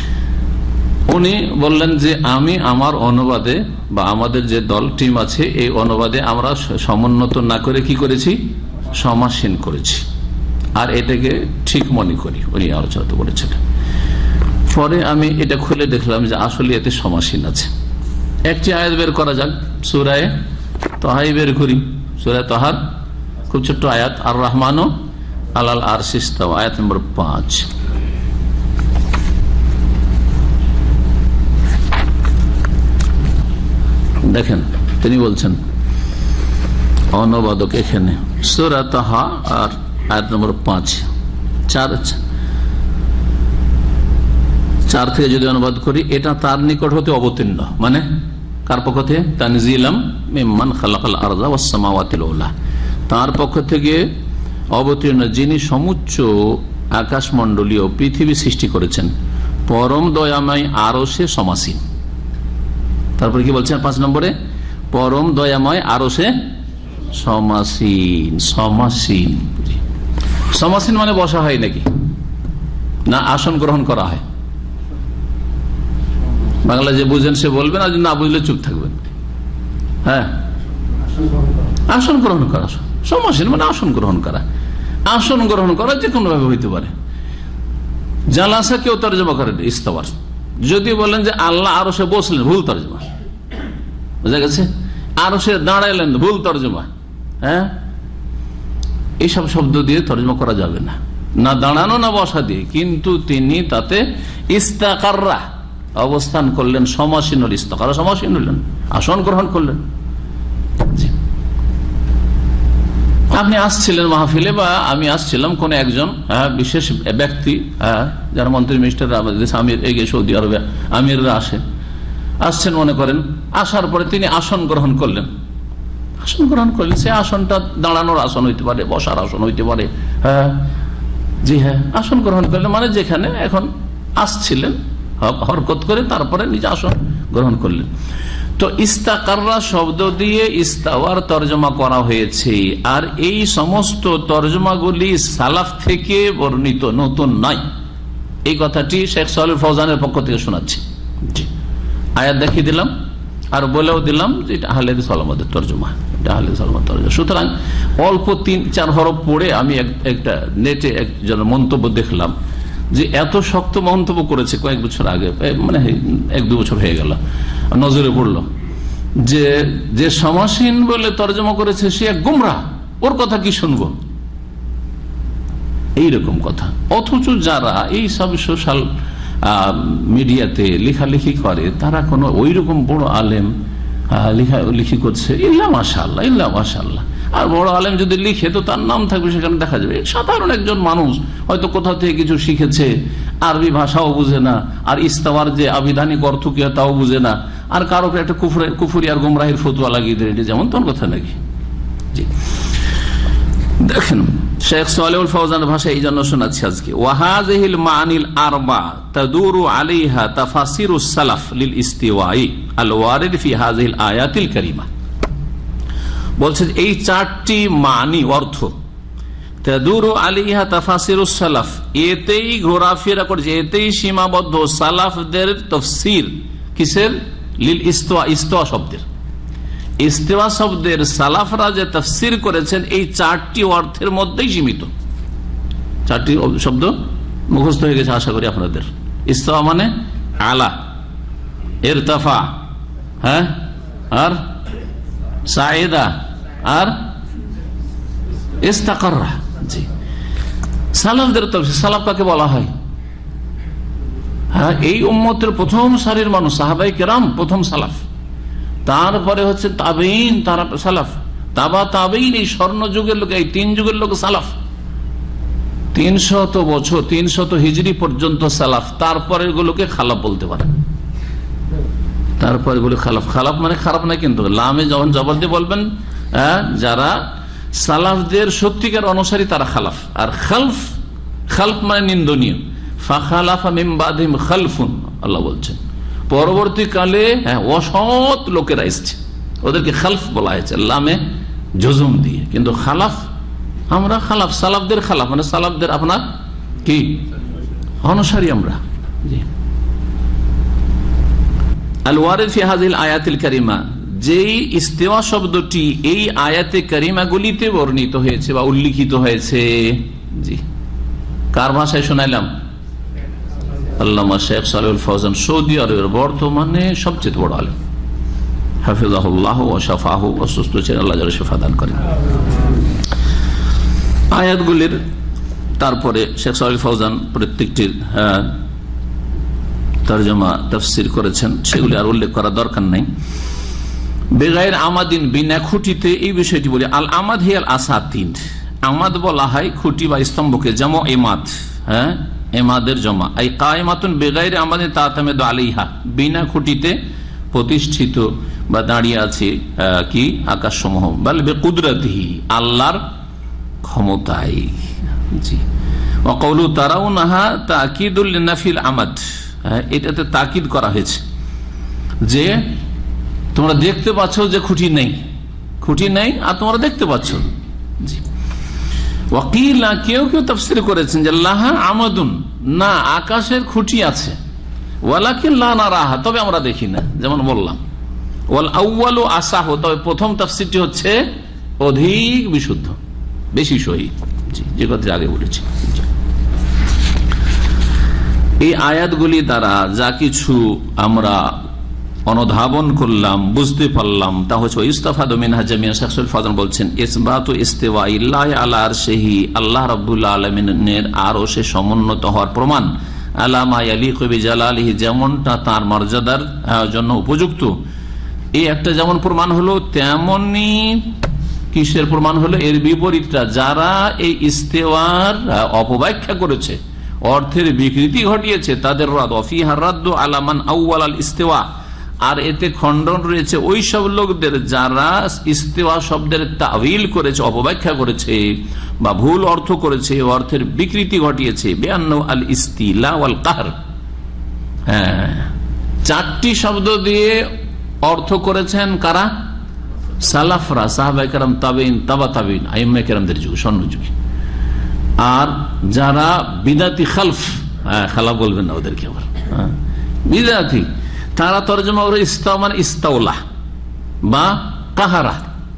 উনি বললেন যে আমি আমার অনুবাদে বা আমাদের যে দল টিম আছে এই অনুবাদে আমরা সমুন্নত না করে কি করেছি? সমাসীন করেছি, আর এটাকে ঠিক মনে করি। উনি আলোচনা তো করেছেন। পরে আমি এটা খুলে দেখলাম যে আসলে এতে সমাসীন আছে। একটি আয়াত বের করা যাক, সূরায়ে তাহাই বের করি। সূরা তাহার খুব ছোট্ট আয়াত, আর রহমানও আলাল আরশি ইস্তাওয়া, আয়াত নম্বর পাঁচ। দেখেন তিনি বলছেন, অনুবাদক এখানে সূরা তাহা আর আয়াত নম্বর পাঁচ, চার চার থেকে যদি অনুবাদ করি, এটা তার নিকট হতে অবতীর্ণ, মানে কার পক্ষ থেকে? তানজিলাম মিম্মান খালাকাল আরদা ওয়াস সামাওয়াতিল উলা, তার পক্ষ থেকে অবতীর্ণ যিনি সমুচ্চ আকাশমণ্ডলীয় পৃথিবী সৃষ্টি করেছেন, পরম দয়াময় আরশে সমাসীন। তারপরে কি বলছেন পাঁচ নম্বরে? পরম দয়াময় আরশে সমাসীন। সমাসীন, সমাসীন মানে বসা হয় নাকি না আসন গ্রহণ করা হয়? বাংলা যে বুঝেন সে বলবেন, আর না বুঝলে চুপ থাকবেন। হ্যাঁ, আসন গ্রহণ করা। সমাসীন মানে আসন গ্রহণ করা। আসন গ্রহণ করা যে কোনো ভাবে হইতে পারে। জালাসা কেউ তর্জমা করেন ইস্তাওয়ার, যদি বলেন যে আল্লাহ আরো সে বসলেন, ভুল তর্জমা, বুঝা গেছে? আরো সে দাঁড়াইলেন, ভুল তর্জমা। হ্যাঁ, এইসব শব্দ দিয়ে তর্জমা করা যাবে না, না দাঁড়ানো না বসা দিয়ে। কিন্তু তিনি তাতে ইস্তাকাররা অবস্থান করলেন, সমাসীন হল, ইস্তাকারা সমাসীন হলেন, আসন গ্রহণ করলেন। আপনি আসছিলেন মাহফিলে, বা আমি আসছিলাম, কোন একজন হ্যাঁ বিশেষ ব্যক্তি, হ্যাঁ যারা মন্ত্রী মিনিস্টার, আমির, এগিয়ে সৌদি আরবে আমিররা আসে, আসছেন মনে করেন, আসার পরে তিনি আসন গ্রহণ করলেন। আসন গ্রহণ করলেন, সে আসনটা দাঁড়ানোর আসন হইতে পারে, বসার আসন হইতে পারে। হ্যাঁ, জি হ্যাঁ, আসন গ্রহণ করলেন মানে যেখানে এখন আসছিলেন হরকত করে তারপরে নিজে আসন গ্রহণ করলেন। তো ইস্তাকাররা শব্দ দিয়ে ইস্তাওয়ার তর্জমা করা হয়েছে, আর এই সমস্ত তর্জমাগুলি সালাফ থেকে বর্ণিত, নতুন নয়। এই কথাটি শেখ সালেহ ফৌজানের পক্ষ থেকে শোনাচ্ছি। জি, আয়াত দেখিয়ে দিলাম আর বলেও দিলাম যে এটা আহলে হাদিস ওয়াল মাদের তর্জমা, এটা আহলে হাদিস ওয়াল মাদের তর্জমা। সুতরাং অল্প তিন চার হরফ পড়ে আমি একটা নেটে একজন মন্তব্য দেখলাম যে এত শক্ত মন্তব্য করেছে কয়েক বছর আগে, মানে এক দু বছর হয়ে গেল, নজরে পড়লো যে যে সমাসীন বলে তর্জমা করেছে সে এক গুমরাহ, ওর কথা কি শুনবো, এইরকম কথা। অথচ যারা এই সব সোশ্যাল মিডিয়াতে লেখালেখি করে তারা কোনো ওই রকম বড় আলেম লেখালেখি করছে, ইল্লা মাশাআল্লাহ ইল্লা মাশাআল্লাহ। আর বড় আলেম যদি লিখে তো তার নাম থাকবে, সেখানে দেখা যাবে সাধারণ একজন মানুষ হয়তো কোথা থেকে কিছু শিখেছে, আরবি ভাষাও বুঝে না, আর ইস্তাওয়ার যে আবিধানিক অর্থ কি তাও বুঝে না, আর কারো একটা কুফরে কুফরি আর গুমরাহির ফতোয়া লাগিয়ে দেয়, এটা যেমন তোর কথা নাকি। জি দেখেন শেখ সালেহুল ফওজানের ভাষায় এই জন্য শোনাচ্ছি আজকে, ওয়াহাযিহিল মাআনিল আরবা তাদুরু আলাইহা তাফাসিরুস সালাফ লিল ইস্তিওয়াই আল ওয়ারিদ ফি হাযিহিল আয়াতিল কারীমা। বলছে এই চারটি মানি অর্থ, তাদুরু আলাইহা তাফাসিরুস সালাফ, এতেই ঘোরাফেরা করছে, এতেই সীমাবদ্ধ সালাফদের তাফসীর। কিসের? লিল ইস্তিওয়া, ইস্তিওয়া শব্দের, ইস্তিওয়া শব্দের সালাফরা যে তাফসীর করেছেন এই চারটি অর্থের মধ্যেই সীমিত। চারটি শব্দ মুখস্থ হয়ে গেছে আশা করি আপনাদের। ইস্তিওয়া মানে আলা, ইরতাফা, হ্যাঁ, আর সাইদা, আর ইস্তাকাররা। জি, সালাফদের তাফসীর। সালাফ কাকে বলা হয়? হ্যাঁ, এই উম্মতের প্রথম সারির মানুষ সাহাবায়ে কেরাম প্রথম সালাফ, তারপরে হচ্ছে তাবেইন, তারা সালাফ, তাবা তাবেইন, এই স্বর্ণ যুগের লোক, এই তিন যুগের লোক সালাফ। তিনশত বছর, তিনশত হিজরি পর্যন্ত সালাফ। তারপরে গুলোকে খালাফ বলতে পারে, তারপরে গুলো খালাফ। খালাফ মানে খারাপ না, কিন্তু লামে যখন জবর দিয়ে বলবেন যারা সালাফদের সত্যিকার অনুসারী তারা খালাফ। আর খালফ, খালফ মানে নিন্দনীয়। ফাখালাফা মিন বাদিহিম খালফুন, আল্লাহ বলছেন পরবর্তীকালে অসৎ লোকেরা এসছে, ওদেরকে খালফ বলা হয়েছে লামে জজম দিয়ে। কিন্তু খালাফ, আমরা খালাফ, সালাফদের খালাফ মানে সালাফদের আপনার কি অনুসারী আমরা। আল ওয়ারিদ ফি হাযিহিল আয়াতিল কারিমা, যেই ইস্তিওয়া শব্দটি এই আয়াতে কারিমাগুলিতে বর্ণিত হয়েছে বা উল্লিখিত হয়েছে। জি, কার ভাষায় শোনাইলাম? আল্লামা শেখ সালেহুল ফওজান, সৌদি আরবের বর্তমানে সবচেয়ে বড় আলেম, হাফিজাহুল্লাহ ওয়া শাফাহু, অসুস্থ ছিলেন, আল্লাহ যারা শিফা দান করেন। আয়াতগুলির তারপরে শেখ সালেহুল ফওজান প্রত্যেকটির তরজমা তাফসীর করেছেন, সেগুলি আর উল্লেখ করা দরকার নাই। বেগায়ের আমাদিন, বিনা খুঁটিতে, এই বিষয়টি বলি। আল আমাদ হিয়াল আসাতিন, আমাদ বলা হয় খুঁটি বা স্তম্ভকে, জামা ইমাদ, হ্যাঁ এমাদের জমা। এই কায়েমাতুন বেগায়ের আমাদিন তাতামেদ আলাইহা, বিনা খুঁটিতে প্রতিষ্ঠিত বা দাঁড়িয়ে আছে কি আকাশসমূহ, বাল বিকুদরতিহি, আল্লাহর ক্ষমতায়। জি, ওয়া ক্বাউলু তারাউনাহা তাকিদুল লিনাফিল আমাদ, এটাতে তাকিদ করা হয়েছে যে তোমরা দেখতে পাচ্ছ যে খুঁটি নেই, খুঁটি নেই আর তোমরা দেখতে পাচ্ছ। জি, ওয়াকিলা, কেউ কেউ তাফসীর করেছেন যে লাহা আমাদুন, না আকাশের খুঁটি আছে, ওয়ালাকিন লা নারাহা, তবে আমরা দেখি না, যেমন বললাম। ওয়াল আউয়ালু আসাহু, তবে প্রথম তাফসীরটি হচ্ছে অধিক বিশুদ্ধ, বেশি সহি। জি, যে কথা আগে বলেছি। এই আয়াতগুলি দ্বারা যা কিছু আমরা অনুধাবন করলাম, বুঝতে পারলাম, তা হচ্ছে ইস্তাফাদু মিনহা জামিআন। শেখ সালেহুল ফওজান বলছেন ইসবাতু ইস্তিওয়াইল্লাহি আলা আরশিহি, আল্লাহ রাব্বুল আলামিনের আরশে সমুন্নত হওয়ার প্রমাণ, আলা মা ইয়ালিকু বিজালালিহি, যেমনটা তার মর্যাদার জন্য উপযুক্ত। এই একটা যেমন প্রমাণ হলো, তেমনি কিসের প্রমাণ হলো? এর বিপরীতটা, যারা এই ইস্তিওয়ার অপব্যাখ্যা করেছে, অর্থের বিকৃতি ঘটিয়েছে, তাদের রাদ ফিহা রাদ্দু আলা মান আউয়াল আল ইস্তিওয়া, আর এতে খণ্ডন রয়েছে ওই সব লোকদের যারা ইস্তিওয়া শব্দের তাবিল করেছে, অপব্যাখ্যা করেছে বা ভুল অর্থ করেছে, অর্থের বিকৃতি ঘটিয়েছে। বিআন্নাহু আল ইস্তিলা ওয়াল কাহর, হ্যাঁ, চারটি শব্দ দিয়ে অর্থ করেছেন কারা? সালাফরা, সাহাবায়ে কেরাম, তাবেইন, তাবা তাবেইন, আইম্মায়ে কেরামদের যুগ, স্বর্ণ যুগে। আর যারা বিদাতি খালফ, খালাফ বলবেন না ওদেরকে আবার, বিদাতি, তারা তরজমা করে ইস্তাওয়া মানে ইস্তাওলা বা কাহারা।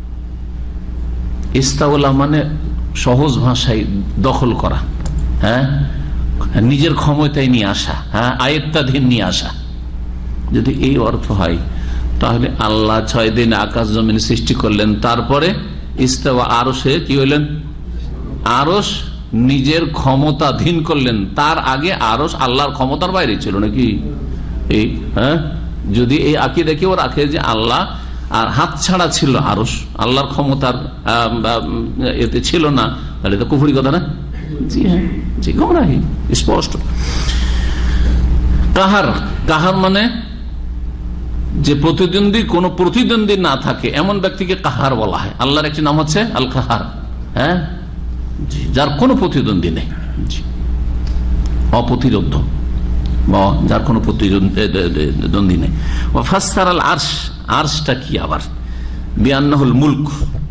ইস্তাওলা মানে সহজ ভাষায় দখল করা, হ্যাঁ, নিজের ক্ষমতায় নিয়ে আসা, হ্যাঁ, আয়ত্তাধীন নিয়ে আসা। যদি এই অর্থ হয় তাহলে আল্লাহ ছয় দিন আকাশ জমিন সৃষ্টি করলেন, তারপরে ইস্তাওয়া আরশে কি হইলেন? আরশ নিজের ক্ষমতাধীন করলেন। তার আগে আরশ আল্লাহর ক্ষমতার বাইরে ছিল নাকি? এই হ্যাঁ, যদি এই আকীদা কেউ রাখে যে আল্লাহ আর হাত ছাড়া ছিল আরশ, আল্লাহর ক্ষমতার এতে ছিল না, তাহলে তো কুফরি কথা না? জি হ্যাঁ, জি গোমরাহি স্পষ্ট। কাহার, কাহার মানে যে প্রতিদ্বন্দ্বী, কোন প্রতিদ্বন্দ্বী না থাকে এমন ব্যক্তিকে কাহার বলা হয়। আল্লাহর একটি নাম হচ্ছে আল কাহার, হ্যাঁ, যার কোনো প্রতিদ্বন্দ্বী নেই, অপ্রতিরোধ্য, যার কোনো প্রতিদ্বন্দ্বী নেই। ফাসসার আল আরশ, আরশটা কি আবার? বিআন্নাহুল মুলক।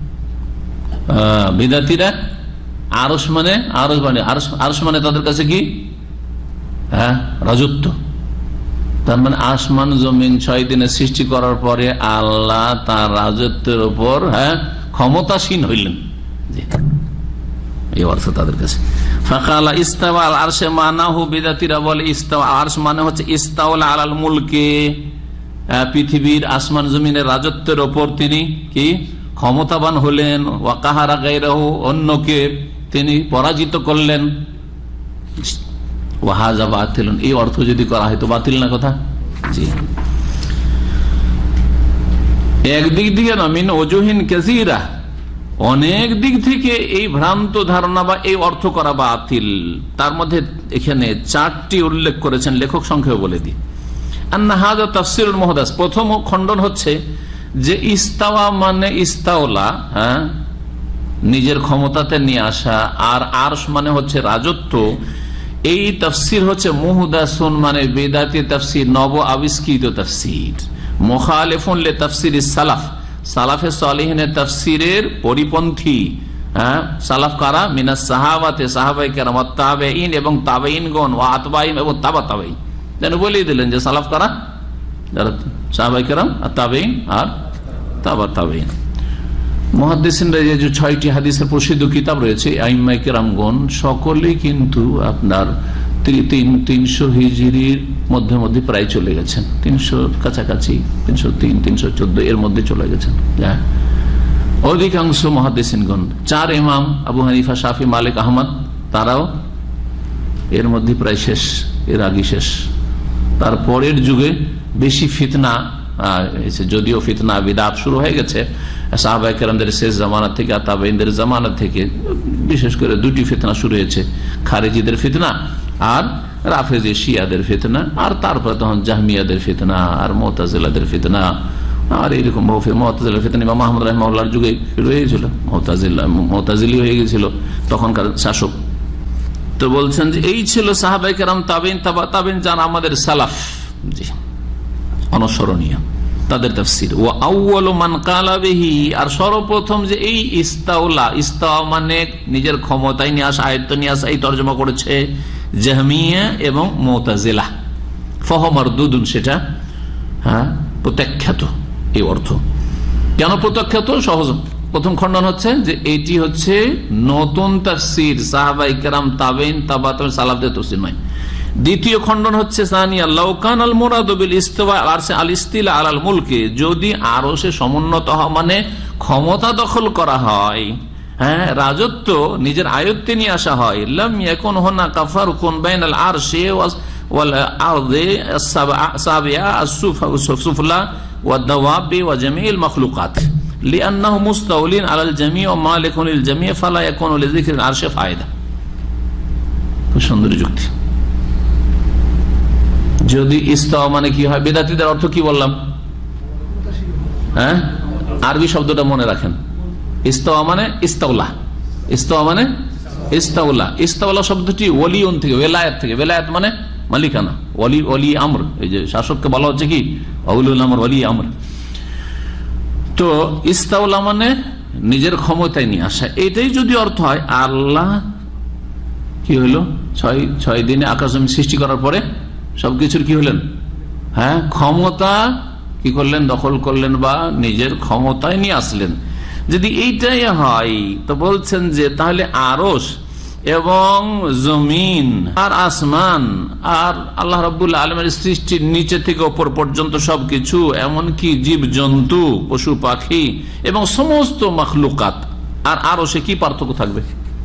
বিদাতিরা আরশ মানে, আরশ মানে আরশ মানে তাদের কাছে কি? হ্যাঁ, রাজত্ব। তার মানে আসমান জমিন ছয় দিনে সৃষ্টি করার পরে আল্লাহ তার রাজত্বের উপর হ্যাঁ ক্ষমতাসীন হইলেন, এই অর্থ তাদের কাছে। ফাকালা ইস্তাওয়া আল আরশে মানাহু, বিদাতিরা বলে ইস্তাওয়া আরশ মানে হচ্ছে ইস্তাওলা আলাল মুলকে, পৃথিবীর আসমান জমিনের রাজত্বের উপর তিনি কি ক্ষমতাবান হলেন। ওয়া কাহারা গায়রাহু, অন্যকে তিনি পরাজিত করলেন। ওয়াহাজা বাতিলুন, এই অর্থ যদি করা হয় তো বাতিল না কথা? জি, একদিক দিয়ে না, মিন ওজুহিন কাসীরা, অনেক দিক থেকে এই ভ্রান্ত ধারণা বা এই অর্থ করা বাতিল। তার মধ্যে এখানে চারটি উল্লেখ করেছেন লেখক, সংক্ষেপে বলে দিই। আন্না হাযা তাফসীরুল মুহদাস, প্রথম খণ্ডন হচ্ছে যে ইস্তাওয়া মানে ইস্তাওলা, হ্যাঁ, নিজের ক্ষমতাতে নিয়ে আসা, আর আরশ মানে হচ্ছে রাজত্ব। এই তাফসীর হচ্ছে মুহদাসুন মানে বেদাতি তাফসীর, নব আবিষ্কৃত তাফসীর। মুখালিফুন লি তাফসীর সালাফ, সালাফে সালিহিনের তাফসীরের পরিপন্থী। হ্যাঁ, সালাফ কারা? মিনাস সাহাবাতে, সাহাবায়ে কেরাম, ওয়াত তাবেঈন এবং তাবেঈনগণ, ওয়া আতবাঈন এবং তাবা তাবেঈন। যেন বলেই দিলেন যে সালাফ কারা? যারা সাহাবায়ে কেরাম আর তাবেঈন আর তাবা তাবেঈন। মুহাদ্দিসিনরা যে ছয়টি হাদিসের প্রসিদ্ধ কিতাব রয়েছে, আইম্মায়ে কেরামগণ সকলেই কিন্তু আপনার তিন তিনশো হিজরির মধ্যে মধ্যে প্রায় চলে গেছেন, তিনশো কাছাকাছি, তিনশো তিন তিনশো চোদ্দ এর মধ্যে চলে গেছেন অধিকাংশ মুহাদ্দিসিনগণ। চার ইমাম আবু হানিফা, শাফি, মালিক, আহমদ, তারাও এর মধ্যে প্রায় শেষ, এর আগে শেষ। তারপরের যুগে বেশি ফিতনা, যদিও ফিতনা বিদআত শুরু হয়ে গেছে সাহাবায়ে কেরামদের শেষ জামানা থেকে আর তাবেঈনদের জামানা থেকে, বিশেষ করে দুটি ফিতনা শুরু হয়েছে, খারিজিদের ফিতনা আর রাফেজি শিয়াদের ফিতনা, আর তারপরে তখন জাহমিয়াদের ফিতনা আর মুতাজিলাদের ফিতনা, আর এইরকম মুতাজিলার ফিতনা ইমাম আহমদ রাহিমাহুল্লাহর যুগে শুরু হয়েছিল, মুতাজিলা মুতাজিলি হয়ে গেছিল তখনকার শাসক। তো বলছেন যে এই ছিল সাহাবায়ে কেরাম, তাবেঈন, তাবা তাবেঈন, যারা আমাদের সালাফ, জি, অনুসরণীয়, তাদের তাফসীর। ওয়া আউয়ালু মান ক্বালা বিহি, আর সর্বপ্রথম যে এই ইস্তাওলা, ইস্তাওয়া মানে নিজের ক্ষমতায় নিয়ে আসা, আয়ত্ত নিয়ে আসা, এই তরজমা করেছে জাহমিয়া এবং মুতাজিলা। ফাহুয়া মারদুদুন, সেটা হ্যাঁ প্রত্যাখ্যাত, এই অর্থ। কেন প্রত্যাখ্যাত? সহজ। প্রথম খণ্ডন হচ্ছে যে এটি হচ্ছে নতুন তাফসীর, সাহাবায়ে কেরাম, তাবেঈন, তাবা তাবেঈন, সালাফদের তাফসীর নয়। দ্বিতীয় খণ্ডন হচ্ছে সানিয়া, লাউ কানাল মুরাদু বিল ইস্তিওয়া আল আরশি আল ইস্তিলা আলাল মুলকি, যদি আরশে সমুন্নত হওয়া মানে ক্ষমতা দখল করা হয়, হ্যাঁ, রাজত্ব নিজের আয়ত্তে নিয়ে আসা হয়, লাম ইয়াকুন হুনাকা ফারকুন বাইনাল আরশি ওয়াল আরদি আস-সাবিয়া আস-সুফলা ওয়াদ দাওয়াবি ওয়া জামিল মাখলুকাত লিআন্নাহু মুস্তাওলিন আলাল জামি' ওয়া মালিকুন লিল জামি' ফালা ইয়াকুনু লিযিকরিল আরশি ফায়দা। খুব সুন্দর যুক্তি। যদি ইস্তাওয়া মানে কি হয়? বেদাতীদের অর্থ কি বললাম? হ্যাঁ, আরবি শব্দটা মনে রাখেন। ইস্তাওয়া মানে ইস্তাওলা, ইস্তাওয়া মানে ইস্তাওলা। ইস্তাওলা শব্দটি ওলিয়ন থেকে, ওয়ালায়াত থেকে, ওয়ালায়াত মানে মালিকানা, ওলি, ওলি আমর, এই যে শাসককে বলা হচ্ছে কি ওলিউল আমর, ওলি আমর। তো ইস্তাওলা মানে নিজের ক্ষমতায় নিয়ে আসা, এটাই যদি অর্থ হয়, আল্লাহ কি হইল? ছয় ছয় দিনে আকাশ জমিন সৃষ্টি করার পরে সবকিছুর কি হলেন? হ্যাঁ, ক্ষমতা কি করলেন? দখল করলেন বা নিজের ক্ষমতায় নিয়ে আসলেন। যদি এইটাই হয় তো বলছেন যে তাহলে আরশ এবং জমিন আর আসমান আর আল্লাহ রাব্বুল আলামিনের সৃষ্টির নিচে থেকে উপর পর্যন্ত সবকিছু, এমনকি জীব জন্তু, পশু পাখি এবং সমস্ত মাখলুকাত, আর আরশে কি পার্থক্য থাকবে?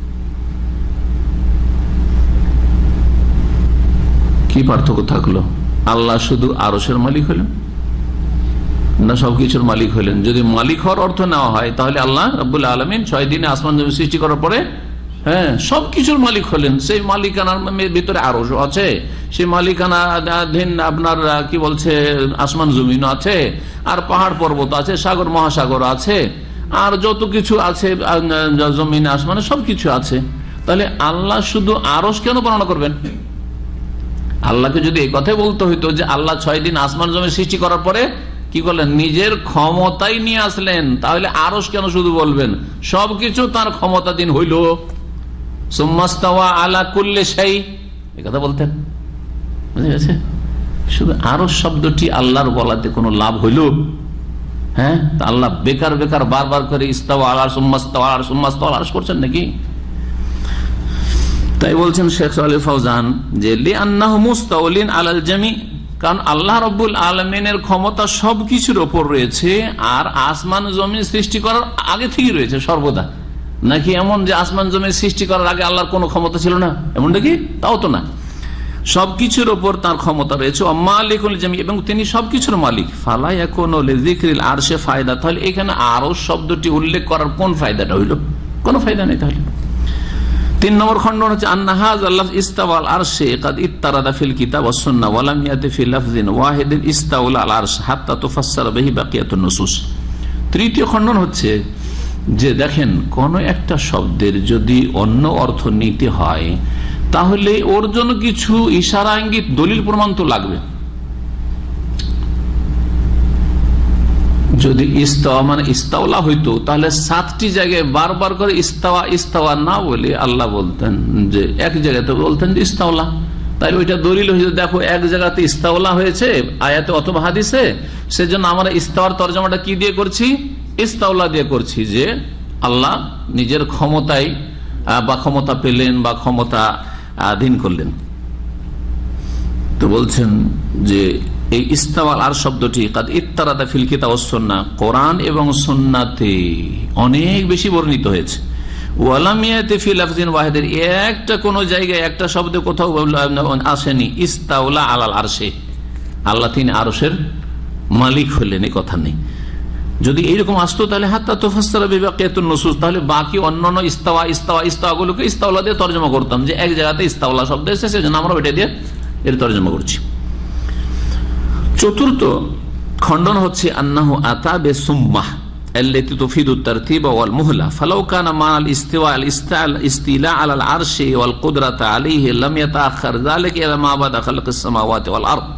কি পার্থক্য থাকলো? আল্লাহ শুধু আরশের মালিক হলেন না সবকিছুর মালিক হলেন? যদি মালিক হওয়ার অর্থ নেওয়া হয় তাহলে আল্লাহ রাব্বুল আলামিন ছয় দিনে আসমান জমি সৃষ্টি করার পরে হ্যাঁ সবকিছুর মালিক হলেন। সেই মালিকানার ভিতরে আরশ আছে, সেই মালিকানাধীন আপনার কি বলছে আসমান জমিন আছে, আর পাহাড় পর্বত আছে, সাগর মহাসাগর আছে, আর যত কিছু আছে জমিন আসমানে সবকিছু আছে। তাহলে আল্লাহ শুধু আরশ কেন বর্ণনা করবেন? আল্লাহকে যদি এই কথাই বলতে হইতো যে আল্লাহ ছয় দিন আসমান জমি সৃষ্টি করার পরে কি করলেন? নিজের ক্ষমতাই নিয়ে আসলেন, তাহলে আরশ কেন শুধু বলবেন? সবকিছু তার ক্ষমতাধীন হইল। সুম্মাস্তাওয়া আলা কুল্লি শাই, এই কথা বলতেন। বুঝে গেছে? শুধু আরশ শব্দটি আল্লাহর বলাতে কোনো লাভ হইল? হ্যাঁ, আল্লাহ বেকার বেকার বারবার করে ইস্তাওয়া আলা সুম্মাস্তাওয়া আলা সুম্মাস্তাওয়া আলা করছেন নাকি? তাই বলছেন শেখ সালেহ ফাউজান যে লিআন্নাহু মুস্তাউলিন আলাল জামি, কারণ আল্লাহ রাব্বুল আলামিনের ক্ষমতা সবকিছুর উপর রয়েছে, আর আসমান জমিন সৃষ্টি করার আগে থেকেই রয়েছে সর্বদা। নাকি এমন যে আসমান জমিন সৃষ্টি করার আগে আল্লাহর কোনো ক্ষমতা ছিল না, এমনটা কি? তাও তো না, সবকিছুর উপর তার ক্ষমতা রয়েছে। মালিকুল জামি, এবং তিনি সবকিছুর মালিক। ফালা ইয়াকুনু লিযিকরিল আরশে ফায়দা, তাহলে এখানে আরশ শব্দটি উল্লেখ করার কোন ফায়দাটা হইল? কোনো ফায়দা নেই। তাহলে তিন নম্বর খণ্ডন হচ্ছে আন্না হাযা লাফজ ইস্তাওয়া আল আরশে কাদ ইত্তারাদা ফিল কিতাব ওয়াস সুন্নাহ ওয়া লাম ইয়াতি ফি লাফজিন ওয়াহিদিন ইস্তাওলা আল আরশ হাত্তা তুফাসসারা বিহি বাকিয়াতুন নুসুস। তৃতীয় খণ্ডন হচ্ছে যে দেখেন, কোন একটা শব্দের যদি অন্য অর্থ নিতে হয় তাহলে ওর জন্য কিছু ইশারা ইঙ্গিত দলিল প্রমাণ তো লাগবে। যদি ইস্তাওয়া মানে ইস্তাওলা হইতো তাহলে সাতটি জায়গায় বারবার করে ইস্তাওয়া ইস্তাওয়া না বলে আল্লাহ বলতেন যে এক জায়গাতে বলতেন যে ইস্তাওলা, তাই ওইটা দলিল হয়েছে। দেখো এক জায়গাতে ইস্তাওলা হয়েছে আয়াতে অথবা হাদিসে, সেজন্য আমরা ইস্তাওয়ার তরজমাটা কি দিয়ে করছি? ইস্তাওলা দিয়ে করছি, যে আল্লাহ নিজের ক্ষমতায় বা ক্ষমতা পেলেন বা ক্ষমতা আধীন করলেন। তো বলছেন যে এই ইস্তাওয়াল আর শব্দটি কাদ ইত্তারাদা ফিল কিতাব ওয়াস সুন্নাহ, কোরআন এবং সুন্নাতে অনেক বেশি বর্ণিত হয়েছে। ওয়ালাম ইয়াতি ফি লাফজিন ওয়াহিদিন, একটা কোন জায়গায় একটা শব্দ কোথাও আসেনি ইস্তাওলা আলাল আরশে, আল্লাহ তিনি আরশের মালিক হলেন, এই কথা নেই। যদি এইরকম আসতো তাহলে হাত্তা তুফাসসারা বিবাকিয়াতুন নুসুস, তাহলে বাকি অন্যান্য ইস্তাওয়া ইস্তাওয়া ইস্তাওয়া গুলোকে ইস্তাওলা দিয়ে তরজমা করতাম, যে এক জায়গাতে ইস্তাওলা শব্দ এসেছে সেজন্য আমরা ওইটা দিয়ে এর তরজমা করছি। চতুর্থ খণ্ডন হচ্ছে আন্নাহু আতা বিসুম্মাহ আল্লাতী তুফিদু তারতীব ওয়াল মুহলা ফালাউ কানা মা'আল ইস্তিওয়া আল ইস্তিলা আলাল আরশি ওয়াল কুদরাত আলাইহি লাম ইয়াতাআখার যালিকা ইলা মা বাদা খালকিস সামাওয়াতি ওয়াল আরদ।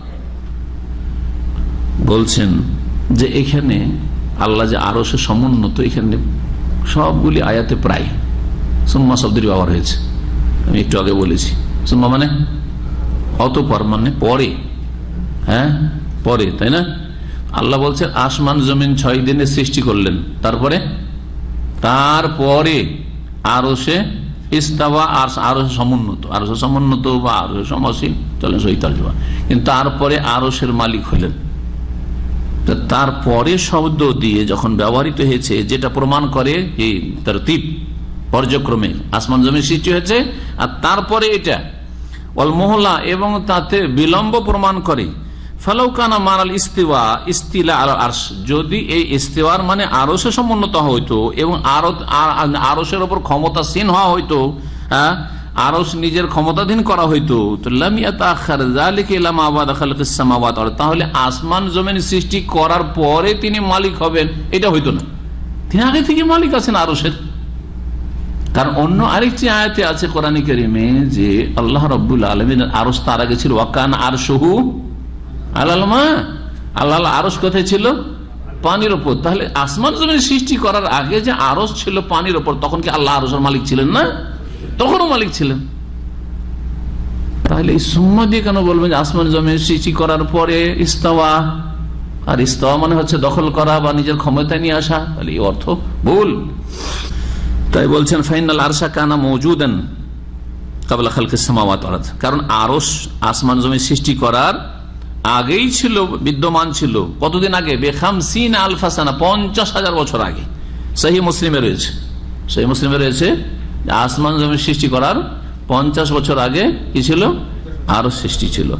বলছেন যে এখানে আল্লাহ যে আরশে সমুন্নত, এখানে সবগুলি আয়াতে প্রায় সুম্মা শব্দের ব্যবহার হয়েছে। আমি একটু আগে বলেছি সুম্মা মানে অতঃপর, মানে পরে, হ্যাঁ পরে, তাই না? আল্লাহ বলছেন আসমান জমিন ছয় দিনে সৃষ্টি করলেন, তারপরে তারপরে আরশে ইস্তাওয়া, আর আরশে সমুন্নত, আরশে সমুন্নত বা আরশে সমাসীন, চলেন সহি তরজমা। কিন্তু তারপরে আরশের মালিক হলেন। তারপরে শব্দ দিয়ে যখন ব্যবহৃত হয়েছে, যেটা প্রমাণ করে এই তারতীব পর্যায়ক্রমে আসমান জমিন সৃষ্টি হয়েছে, আর তারপরে এটা ওয়াল মুহলা, এবং তাতে বিলম্ব প্রমাণ করে। ফালাউ কানা মা'আল ইস্তিওয়া ইস্তিলা আলাল আরশ, যদি এই ইস্তিওয়ার মানে আরশে সমুন্নত হইতো এবং আরশের উপর ক্ষমতাসীন হওয়া হইতো, হ্যাঁ আরশ নিজের ক্ষমতাধীন করা হইতো, তো লাম ইয়াতাআখার যালিকা ইলা মা বাদা খালকিস সামাওয়াতি ওয়াল আরদ, তাহলে আসমান জমিন সৃষ্টি করার পরে তিনি মালিক হবেন, এটা হইতো না। তিনি আগে থেকে মালিক আছেন আরশের। কারণ অন্য আরেকটি আয়াতে আছে কোরআনে কারিমে যে আল্লাহ রাব্বুল আলামিন আরশ তার আগে ছিল ওয়াকান আরশুহু আলাল মা, আল্লাহ আরশ কোথায় ছিল? পানির উপর। তাহলে আসমান জমিন সৃষ্টি করার আগে যে আরশ ছিল পানির উপর, তখন কি আল্লাহ আরশের মালিক ছিলেন না? তখনও মালিক ছিলেন। তাহলে এই সুম্মা দিয়ে কেন বলবেন যে আসমান জমিন সৃষ্টি করার পরে ইস্তাওয়া, আর ইস্তাওয়া মানে হচ্ছে দখল করা বা নিজের ক্ষমতায় নিয়ে আসা, তাহলে এই অর্থ ভুল। তাই বলছেন ফাইনাল আরশা কানা মওজুদান ক্বাবলা খালকিস সামাওয়াতি ওয়াল আরদ, কারণ আরশ আসমান জমিন সৃষ্টি করার আগেই ছিল, বিদ্যমান ছিল। কতদিন আগে? বেখামসিন আলফা সানা, পঞ্চাশ হাজার বছর আগে। সহিহ মুসলিমে রয়েছে, সেই মুসলিমে রয়েছে আসমান জমিন সৃষ্টি করার পঞ্চাশ বছর আগে কি ছিল, আরো সৃষ্টি ছিল।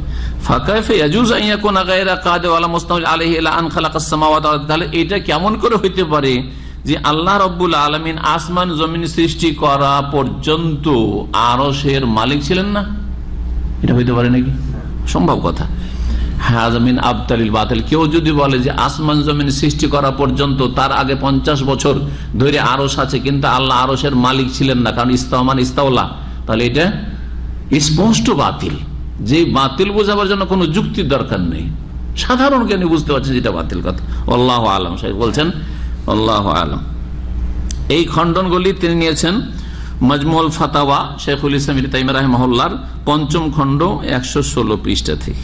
তাহলে এটা কেমন করে হইতে পারে যে আল্লাহ রাব্বুল আলামিন আসমান জমিন সৃষ্টি করা পর্যন্ত আরশের মালিক ছিলেন না? এটা হইতে পারে নাকি? সম্ভব কথা। হাজামিন আবতালিল বাতিল। কেউ যদি বলে যে আসমান জমিন সৃষ্টি করা পর্যন্ত তার আগে পঞ্চাশ বছর ধরে আরশ আছে কিন্তু আল্লাহ আরশের মালিক ছিলেন না, কারণ ইস্তাওমান ইস্তাওলা, তাহলে এটা স্পষ্ট বাতিল। যে বাতিল বোঝাবার জন্য কোনো যুক্তির দরকার নেই, সাধারণ জ্ঞানী বুঝতে পারছেন যেটা বাতিল কথা। আল্লাহু আলাম। সাহেব বলছেন আল্লাহু আলাম। এই খণ্ডনগুলি তিনি নিয়েছেন মাজমুল ফাতাওয়া শেখুল ইসলাম ইবনে তাইমিয়া রাহিমাহুল্লাহর পঞ্চম খণ্ড একশো ষোলো পৃষ্ঠা থেকে।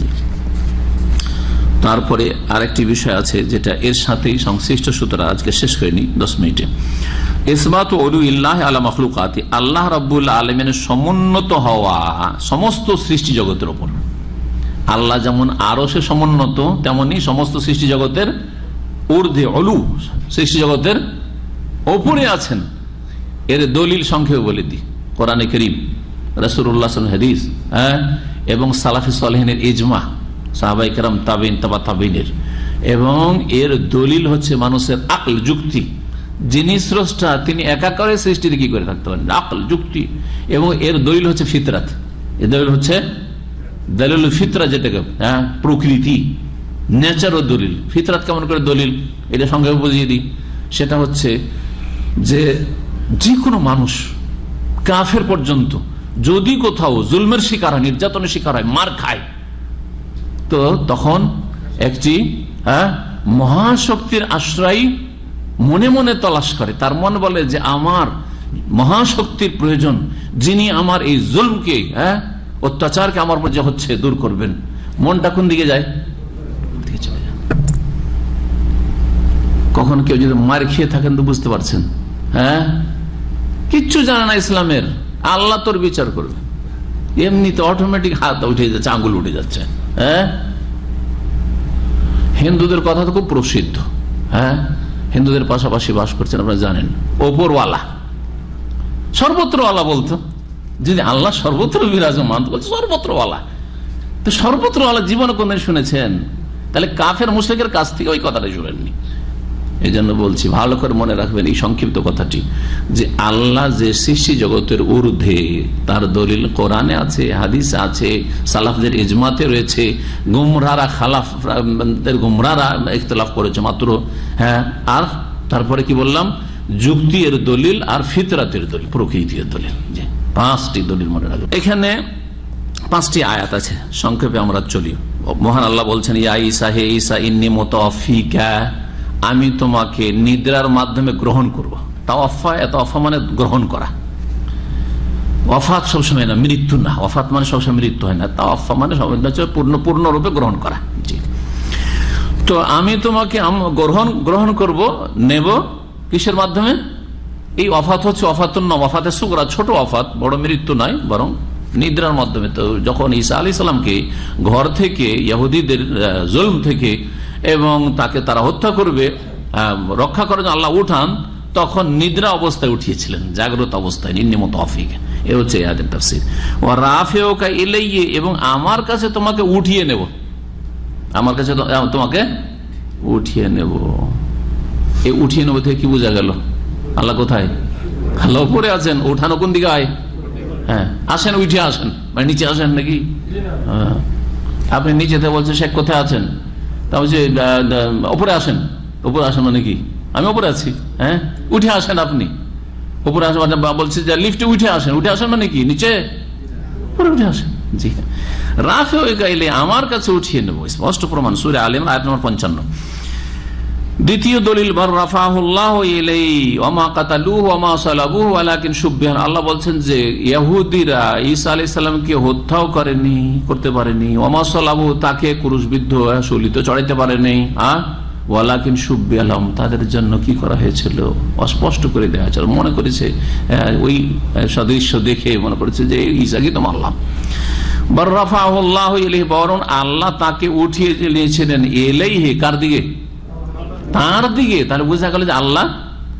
তারপরে আরেকটি বিষয় আছে যেটা এর সাথেই সংশ্লিষ্ট, সুতরাং আজকে শেষ করিনি দশ মিনিটে। ইসবাত উলুইল্লাহ আলা মাখলুকাতি, আল্লাহ রাব্বুল আলামিনের সমুন্নত হওয়া সমস্ত সৃষ্টি জগতের উপর। আল্লাহ যেমন আরশে সমুন্নত তেমনি সমস্ত সৃষ্টি জগতের ঊর্ধ্বে, অলু সৃষ্টি জগতের ওপরে আছেন। এর দলিল সংক্ষেপে বলে দিই, কোরআনে কারীম, রাসূলুল্লাহ সাল্লাল্লাহু আলাইহি হাদিস, হ্যাঁ, এবং সালাফে সালেহিনের ইজমা, সাহাবায়ে কেরাম, তাবেঈন, তাবা তাবেঈনের। এবং এর দলিল হচ্ছে মানুষের আকল, যুক্তি। যিনি স্রষ্টা তিনি একাকারে সৃষ্টিতে কি করে থাকতে পারেন, আকল, যুক্তি। এবং এর দলিল হচ্ছে ফিতরাত। এর দলিল হচ্ছে দলিল ফিতরা, যেটাকে হ্যাঁ প্রকৃতি, নেচার ও দলিল। ফিতরাত কেমন করে দলিল, এটা সংক্ষেপে বুঝিয়ে দিই। সেটা হচ্ছে যে যে কোনো মানুষ, কাফের পর্যন্ত, যদি কোথাও জুলমের শিকার হয়, নির্যাতনের শিকার হয়, মার খায়, তো তখন একটি হ্যাঁ মহাশক্তির আশ্রয় মনে মনে তলাশ করে। তার মন বলে যে আমার মহাশক্তির প্রয়োজন, যিনি আমার এই জুলমকে, হ্যাঁ অত্যাচারকে আমার উপর যে হচ্ছে দূর করবেন। মনটা কোন দিকে যায়? চলে যায়। কখন কেউ যদি মার খেয়ে থাকেন তো বুঝতে পারছেন, হ্যাঁ কিচ্ছু জানে না ইসলামের, আল্লাহ তোর বিচার করবে, এমনিতে অটোমেটিক হাত উঠে যাচ্ছে, আঙ্গুল উঠে যাচ্ছে। হ্যাঁ হিন্দুদের কথা তো খুব প্রসিদ্ধ, হ্যাঁ হিন্দুদের পাশাপাশি বাস করছেন, আপনারা জানেন, ওপরওয়ালা, সর্বত্রওয়ালা বলতো। যদি আল্লাহ সর্বত্র বিরাজমান, বলছে সর্বত্রওয়ালা, তো সর্বত্রওয়ালা জীবনে কোনদিন শুনেছেন? তাহলে কাফের মুশরিকের কাছ থেকে ওই কথাটা শুনেননি। এই জন্য বলছি, ভালো করে মনে রাখবেন এই সংক্ষিপ্ত কথাটি, যে আল্লাহ যে সৃষ্টি জগতের ঊর্ধ্বে, তার দলিল কোরআনে আছে, হাদিসে আছে, সালাফদের ইজমাতে রয়েছে। গুমরারা খালাফদের গুমরারা ইখতিলাফ করেছে মাত্র, হ্যাঁ। আর তারপরে কি বললাম, যুক্তি এর দলিল আর ফিতরাতের দলিল, প্রকৃতির দলিল, যে পাঁচটি দলিল মনে রাখবেন। এখানে পাঁচটি আয়াত আছে, সংক্ষেপে আমরা চলি। মহান আল্লাহ বলছেন, ইয়া ঈসা, হে ঈসা, ইন্নী মুতাওয়াফিকা, আমি তোমাকে নিদ্রার মাধ্যমে গ্রহণ করব। তাওয়াফা, এত অফা মানে গ্রহণ করা। ওয়াফাত সবসময় না, মৃত্যু না। ওয়াফাত মানে সবসময় মৃত্যু হয় না। তাওয়াফা মানে পূর্ণ পূর্ণরূপে গ্রহণ করা। জি, তো আমি তোমাকে গ্রহণ গ্রহণ করব, নেব কিসের মাধ্যমে? এই ওয়াফাত হচ্ছে ওয়াফাতুন না, ওয়াফাতে সুগরা, ছোট ওয়াফাত, বড় মৃত্যু নয়, বরং নিদ্রার মাধ্যমে। তো যখন ঈসা আলাইহিস সালামকে ঘর থেকে, ইহুদীদের জুলম থেকে, এবং তাকে তারা হত্যা করবে, রক্ষা করার জন্য আল্লাহ উঠান, তখন নিদ্রা অবস্থায় উঠিয়েছিলেন, জাগ্রত অবস্থায়। ইন্নী মুতাওয়াফিকা, এ হচ্ছে আয়াতের তাফসীর। ওয়া রাফিউকা ইলাইহি, এবং আমার কাছে তোমাকে উঠিয়ে নেব, আমার কাছে তোমাকে উঠিয়ে নেব। এই উঠিয়ে নেব থেকে কি বোঝা গেল? আল্লাহ কোথায়? আল্লাহ উপরে আছেন। উঠানো কোন দিকে হয়? হ্যাঁ, আসেন, উঠে আসেন, মানে নিচে আসেন নাকি? হ্যাঁ, আপনি নিচেতে বলছেন শেখ কোথায় আছেন, তা বলছে উপরে আসেন। উপরে আসেন মানে কি? আমি উপরে আছি। হ্যাঁ, উঠে আসেন, আপনি উপরে আসেন মানে বলছে যে লিফটে উঠে আসেন। উঠে আসেন মানে কি? নিচে উপরে উঠে আসেন। জি, রাফে গাইলে আমার কাছে উঠিয়ে নেবো, স্পষ্ট প্রমাণ, সূরা আলে ইমরান আয়াত নম্বর পঞ্চান্ন। দ্বিতীয় দলিল, বার রাফাহুল্লাহু ইলাইহি ওয়া মা কাতালুহু ওয়া মা সালাবুহু ওয়ালাকিন শুববিহা। আল্লাহ বলছেন যে ইহুদিরা ঈসা আলাইহিস সালামকে হত্যাও করেনি, করতে পারেনি, ওয়া মা সালাবুহু, তাকে ক্রুশবিদ্ধ শূলিত চড়াইতে পারেনি, হ্যাঁ, ওয়ালাকিন শুববিহা লাহুম, তাদের জন্য কি করা হয়েছিল অস্পষ্ট করে দেওয়া হয়েছিল। মনে করেছে ওই সদৃশ্য দেখে মনে করেছে যে ঈসা কি তো মারলাম। বার রাফাহুল্লাহু ইলাইহি, বরং আল্লাহ তাকে উঠিয়ে নিয়েছিলেন। ইলাইহি, কার দিকে? তার দিকে। তাহলে বোঝা গেল যে আল্লাহ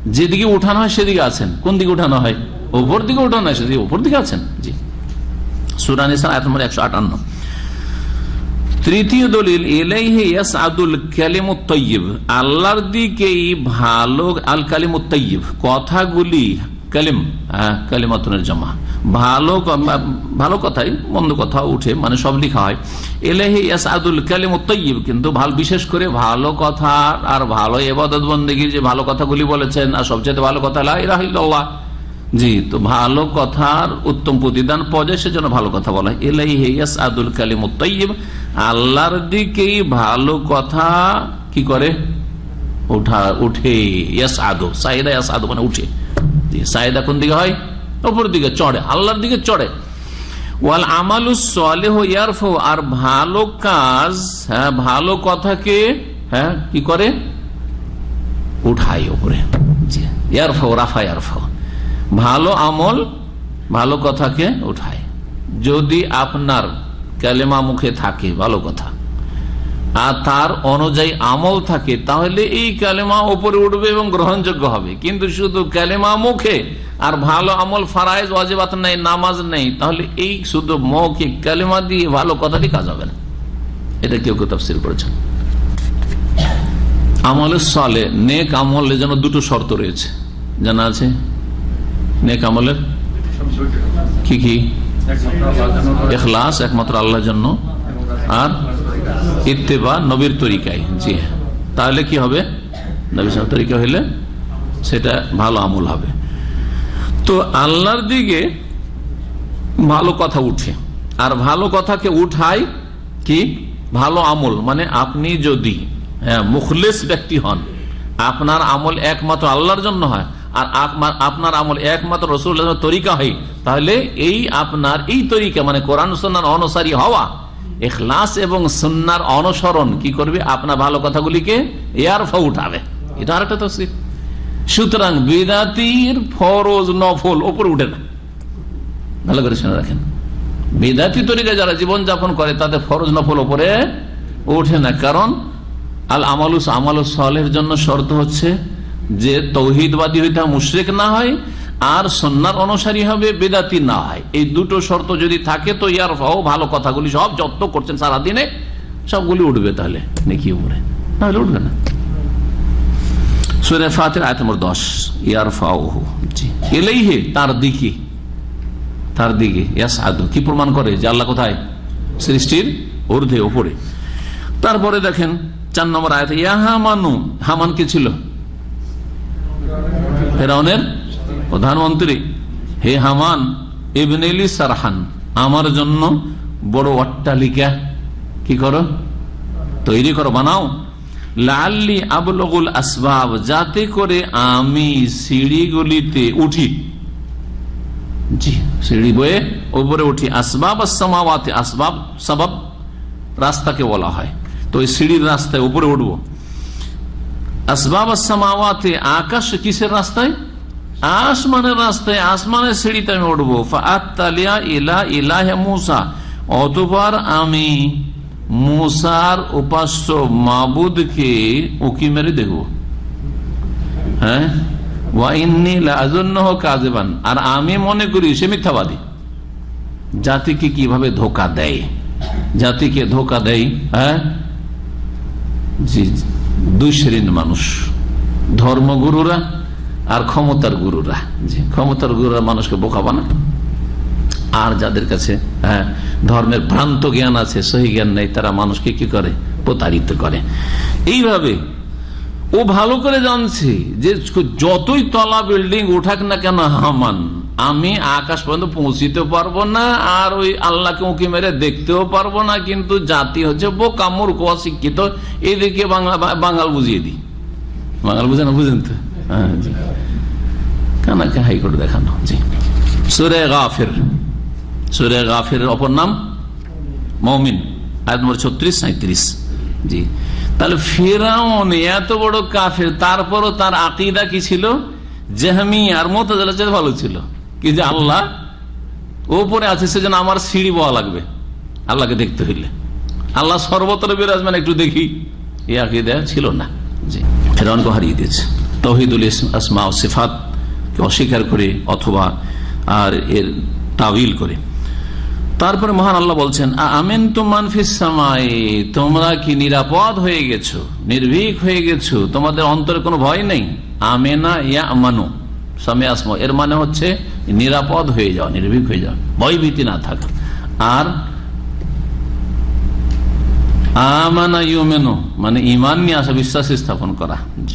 যেদিকে উঠানো হয় সেদিকে আছেন। কোন দিকে উঠানো হয়? ওপর দিকে উঠানো হয়, সেদিকে ওপর দিকে আছেন। জি, সূরা নিসা আয়াত নম্বর একশো আটান্ন। তৃতীয় দলিল, ইলাইহি ইয়াসআদুল কালিমুত তাইয়্যিব, আল্লাহর দিকেই ভালো, আল কালিমুত তাইয়্যিব কথাগুলি, কালিম কালিমাতুনের জমা, ভালো ভালো কথাই, মন্দ কথা উঠে, মানে সব লেখা হয়। ইলাইহি ইয়াসআদুল কালিমুত তাইয়্যিব, কিন্তু ভালো, বিশেষ করে ভালো কথা আর ভালো ইবাদত বন্দেগীর যে ভালো কথাগুলি বলেছেন, আর সবচেয়ে ভালো কথা লা ইলাহা ইল্লাল্লাহ। জি, তো ভালো কথার উত্তম প্রতিদান পাওয়া যায়, সেজন্য ভালো কথা বলা হয়। ইলাইহি ইয়াসআদুল কালিমুত তাইয়্যিব, আল্লাহর দিকেই ভালো কথা কি করে? উঠা উঠে। ইয়াসআদু, সাইদা ইয়াসআদু মানে উঠে। জি, সাইদা কোন দিকে হয়? উপর দিকে চড়ে, আল্লাহর দিকে চড়ে। ওয়াল আমালুস সালিহু ইয়ারফু, আর ভালো কাজ, হ্যাঁ ভালো কথাকে হ্যাঁ কি করে? উঠায় উপরে। জি, ইয়ারফু, রাফা ইয়ারফু, ভালো আমল ভালো কথাকে উঠায়। যদি আপনার কালেমা মুখে থাকে ভালো কথা, আর তার অনুযায়ী আমল থাকে, তাহলে এই কালেমা উপরে উঠবে এবং গ্রহণযোগ্য হবে। কিন্তু শুধু কালেমা মুখে আর ভালো আমল, ফারায়েজ ওয়াজিবাত নেই, নামাজ নেই, তাহলে এই শুধু মৌখিক কালেমা দিয়ে ভালো কথাটি কাজ হবে না। এটা কেউ কেউ তাফসীর করেছেন। আমলের সালে, নেক আমলের জন্য দুটো শর্ত রয়েছে, জানা আছে? নেক আমলের কি কি? ইখলাস, একমাত্র আল্লাহর জন্য, আর ইত্তেবা, নবীর তরিকায়। জি, তাহলে কি হবে? নবীর তরিকা হইলে সেটা ভালো আমল হবে। তো আল্লাহর দিকে ভালো কথা উঠে, আর ভালো কথাকে উঠায় কি? ভালো আমল। মানে আপনি যদি হ্যাঁ মুখলিস ব্যক্তি হন, আপনার আমল একমাত্র আল্লাহর জন্য হয়, আর আপনার আমল একমাত্র রাসূলুল্লাহর তরিকা হয়, তাহলে এই আপনার এই তরিকা মানে কোরআন সুন্নাহর অনুসারী হওয়া, ইখলাস এবং সুন্নাহর অনুসরণ কি করবে? আপনার ভালো কথাগুলিকে ইয়ারফা উঠাবে। এটা আরেকটা তাফসীর। সুতরাং বিদাতির ফরজ নফল উপরে উঠে না। ভালো করে শুনে রাখেন, বিদাতি তরিকা যারা জীবন যাপন করে তাদের ফরজ নফল উপরে ওঠে না। কারণ আল আমালুস আমালুস সালেহের জন্য শর্ত হচ্ছে যে তৌহিদবাদী হইতে মুশরিক না হয়, আর সুন্নাহর অনুসারী হবে, বেদাতি না হয়। এই দুটো শর্ত যদি থাকে তো ইয়ারফাও, ভালো কথাগুলি সব যত করছেন সারাদিনে সবগুলি উঠবে, তাহলে নেকি উপরে, তাহলে উঠবে না। সূরা ফাতির আয়াত নম্বর দশ, ইয়ারফাউহু, জি, ইলাইহি, তার দিকে, তার দিকে, ইয়াসআদু কি প্রমাণ করে? যে আল্লাহ কোথায়? সৃষ্টির ঊর্ধ্বে, উপরে। তারপরে দেখেন চার নম্বর আয়াত, ইয়া হামানু, হামান কি ছিল? ফেরাউনের প্রধানমন্ত্রী। হে হামান, ইবনিলি সারহান, আমার জন্য বড় অট্টালিকা কি করো? তৈরি করো, বানাও। লাআল্লি আবলুগুল আসবাব, যাতে করে আমি সিঁড়িগুলিতে উঠি। জি, সিঁড়ি বয়ে উপরে উঠি। আসবাব আস-সামাওয়াতি, আসবাব সাবাব রাস্তাকে বলা হয়, তো ওই সিঁড়ির রাস্তায় উপরে উঠবো। আসবাব আস-সামাওয়াতি, আকাশ কিসের রাস্তায়? আসমানের রাস্তায়, আসমানের সিঁড়িতে আমি উঠবো। ফাআত্তালিয়া ইলা ইলাহি মূসা, অতঃপর আমি মূসার উপাস্য মাবুদকে উকি মেরে দেখবো। হ্যাঁ, ওয়া ইন্নী লাআযুন্নুহু কাযিবান, আর আমি মনে করি সে মিথ্যাবাদী। জাতিকে কিভাবে ধোঁকা দেয়, জাতিকে ধোঁকা দেয়। হ্যাঁ, জি, দুই শ্রেণীর মানুষ, ধর্মগুরুরা আর ক্ষমতার গুরুরা। জি, ক্ষমতার গুরুরা মানুষকে বোকা বানায়, আর যাদের কাছে হ্যাঁ ধর্মের ভ্রান্ত জ্ঞান আছে, সহি জ্ঞান নেই, তারা মানুষকে কি করে? প্রতারিত করে। এইভাবে ও ভালো করে জানছে যে যতই তলা বিল্ডিং উঠাক না কেন হামান, আমি আকাশ পর্যন্ত পৌঁছিতে পারবো না, আর ওই আল্লাহকে উঁকি মেরে দেখতেও পারবো না। কিন্তু জাতি হচ্ছে বোকা, মূর্খ, অশিক্ষিত। এদিকে বাংলা বাঙাল বুঝিয়ে দিই, বাঙাল বুঝে না, বুঝেন তো? হ্যাঁ, জি, কানাকে হাইকোর্ট দেখানো। জি, সূরা গাফির, সূরা গাফিরের অপর নাম মুমিন, আয়াত নম্বর ছত্রিশ সাঁত্রিশ। জি, তাহলে ফিরআউন এত বড় কাফের, তারপরও তার আকীদা কি ছিল? জাহমিয়া আর মুতাজিলা চেয়ে ভালো ছিল, কি যে আল্লাহ উপরে আছে, সেজন্য আমার সিঁড়ি বওয়া লাগবে আল্লাহকে দেখতে হইলে। আল্লাহ সর্বত্র বিরাজমান, একটু দেখি, এই আকীদা ছিল না। জি, ফিরআউনকে হারিয়ে দিয়েছে। তাওহীদুল আসমা ও সিফাত কে অস্বীকার করে অথবা আর এর তাওয়িল করে। তারপরে মহান আল্লাহ বলছেন, আমিনতুম মান ফিস সামাই, তোমরা কি নিরাপদ হয়ে গেছো, নির্ভীক হয়ে গেছো, তোমাদের অন্তরে কোনো ভয় নেই। আমেনা ইয়া আমানু সামে আসমা, এর মানে হচ্ছে নিরাপদ হয়ে যাও, নির্ভীক হয়ে যাও, ভয় ভীতি না থাকা। আর আমানা ইউমেনু মানে ঈমান নিয়ে আসা, বিশ্বাস স্থাপন করা।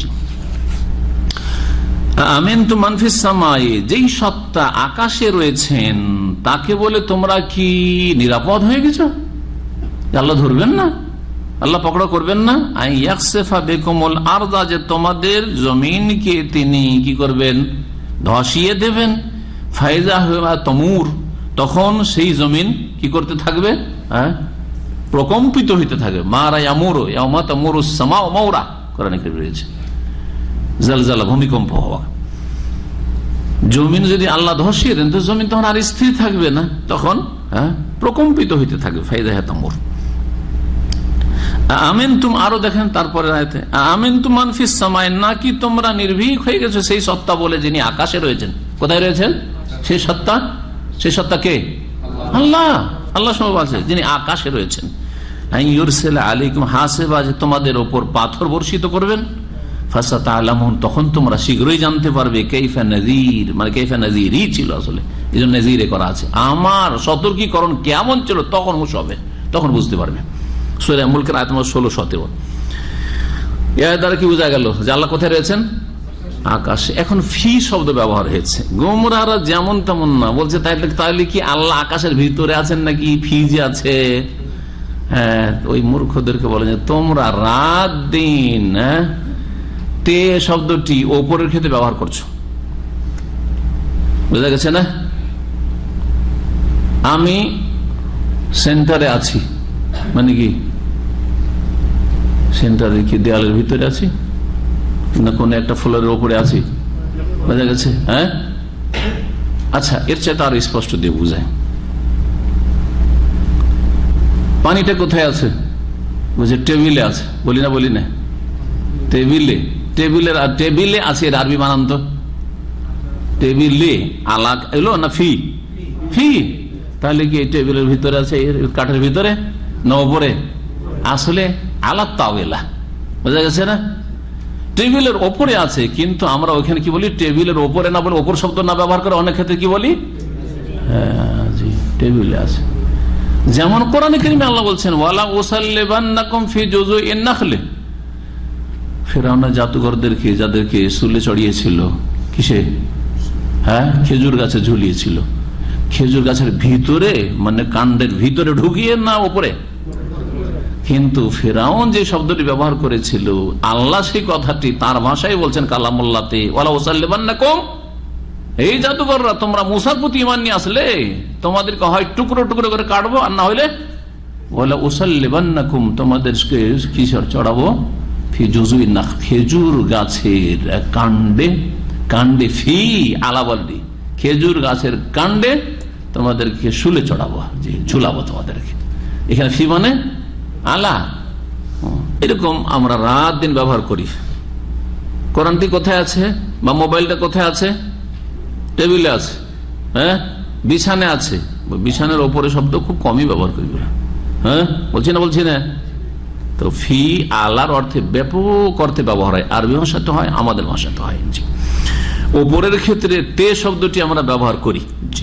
আমিনতুম মান ফিস সামাই, যেই সত্তা আকাশে রয়েছেন তাকে বলে তোমরা কি নিরাপদ হয়ে গেছো? আল্লাহ ধরবেন না, আল্লাহ পকড়া করবেন না? আইয়াকসিফা বিকুমুল আরদা, যে তোমাদের জমিনকে তিনি কি করবেন, ধসিয়ে দেবেন। ফাইজা হুয়া তামুর, তখন সেই জমিন কি করতে থাকবে, হ্যাঁ প্রকম্পিত হইতে থাকবে। মারা ইয়ামুরু ইয়াউমা তামুরুস সামাউ মাউরা, কোরআনে কারীমে রয়েছে জালজালা, ভূমিকম্প হওয়া। জমিন যদি আল্লাহ ধসিয়ে দেন তো জমিন তখন আর স্থির থাকবে না, তখন হ্যাঁ প্রকম্পিত হইতে থাকবে। ফাইজা হুয়া তামুর। আমিনতুম, আরো দেখেন তারপরে আয়াতে, আমিনতুম মান ফিস সামাই, নাকি তোমরা নির্ভীক হয়ে গেছো সেই সত্তা বলে যিনি আকাশে রয়েছেন। কোথায় রয়েছেন সেই সত্তা? সেই সত্তা কে? আল্লাহ। আল্লাহ সব আছে যিনি আকাশে রয়েছেন। ইউরসিল আলাইকুম হাসিবা, যে তোমাদের ওপর পাথর বর্ষিত করবেন। ফাসাতালামুন, তখন তোমরা শীঘ্রই জানতে পারবে। কাইফা নাযীর, মানে কাইফা নাযীরই ছিল আসলে, এজন্য নাযীরে করা আছে, আমার সতর্কীকরণ কেমন ছিল, তখন হুঁশ হবে, তখন বুঝতে পারবে। সূরা মুলকের আয়াত নম্বর ষোলো সতেরো। এর দ্বারা কি বোঝা গেল যে আল্লাহ কোথায় রয়েছেন? আকাশে। এখন ফি শব্দ ব্যবহার হয়েছে, গোমরাহরা যেমন তেমন না, বলছে তাইলে তাহলে কি আল্লাহ আকাশের ভিতরে আছেন নাকি ফিজে আছে? হ্যাঁ, ওই মূর্খদেরকে বলে যে তোমরা রাত দিন হ্যাঁ তে শব্দটি ওপরের ক্ষেত্রে ব্যবহার করছো, বুঝা গেছে না? আমি সেন্টারে আছি মানে কি, সেন্টারে কি দেয়ালের ভিতরে আছি না কোন একটা ফ্লোরের উপরে আছি, বোঝা গেছে? হ্যাঁ, আচ্ছা, এর চাইতে আরো স্পষ্ট দিয়ে বুঝায়। পানিটা কোথায় আছে? বুঝে টেবিলে আছে, বলি না বলি না, টেবিলে, টেবিলের টেবিলে আছে, এর আরবি বানান তো। টেবিলে আলাক এলো না ফি, ফি, তাহলে কি টেবিলের ভিতরে আছে, কাঠের ভিতরে না ওপরে? আসলে আলাত তাওয়েলা, বোঝা গেছে না? টেবিলের ওপরে আছে, কিন্তু আমরা ওইখানে কি বলি, টেবিলের ওপরে না বলে, ওপর শব্দ না ব্যবহার করে অনেক ক্ষেত্রে কি বলি, হ্যাঁ জি টেবিলে আছে। যেমন কোরআনে কারীমে আল্লাহ বলছেন, ওয়ালা উসাল্লিবান্নাকুম ফি জুযুইন নাখলি, ফিরআউন জাদুঘরদেরকে যাদেরকে শুলে চড়িয়েছিল, কিসে, হ্যাঁ খেজুর গাছে ঝুলিয়েছিল, খেজুর গাছের ভিতরে মানে কাণ্ডের ভিতরে ঢুকিয়ে না ওপরে? কিন্তু ফিরআউন যে শব্দটি ব্যবহার করেছিল, আল্লাহ সেই কথাটি তার ভাষায় বলছেন কালামুল্লাহতে, ওয়ালা উসাল্লিবান্নাকুম, এই জাদুঘররা তোমরা মুসার প্রতি ঈমান নিয়ে আসলে তোমাদেরকে হয় টুকরো টুকরো করে কাটবো, আর না হইলে ওয়ালা উসাল্লিবান্নাকুম, তোমাদেরকে কিসের চড়াবো, ফি জুযুইন নাখ, খেজুর গাছের কাণ্ডে, কাণ্ডে ফি আলাবাল্লি, খেজুর গাছের কাণ্ডে তোমাদেরকে শুলে চড়াবো, যে ঝুলাবো তোমাদেরকে। এখানে ফি মানে আলা। এরকম আমরা রাত দিন ব্যবহার করি। কোরআনটি কোথায় আছে বা মোবাইলটা কোথায় আছে? টেবিলে আছে, হ্যাঁ বিছানে আছে। বিছানের ওপরে শব্দ খুব কমই ব্যবহার করি, হ্যাঁ বলছি না বলছি না। তো ফি আলার অর্থে ব্যাপক অর্থে ব্যবহার হয়, আরবি ভাষাতে হয়, আমাদের ভাষাতে হয়। ওপরের ক্ষেত্রে তে শব্দটি আমরা ব্যবহার করি।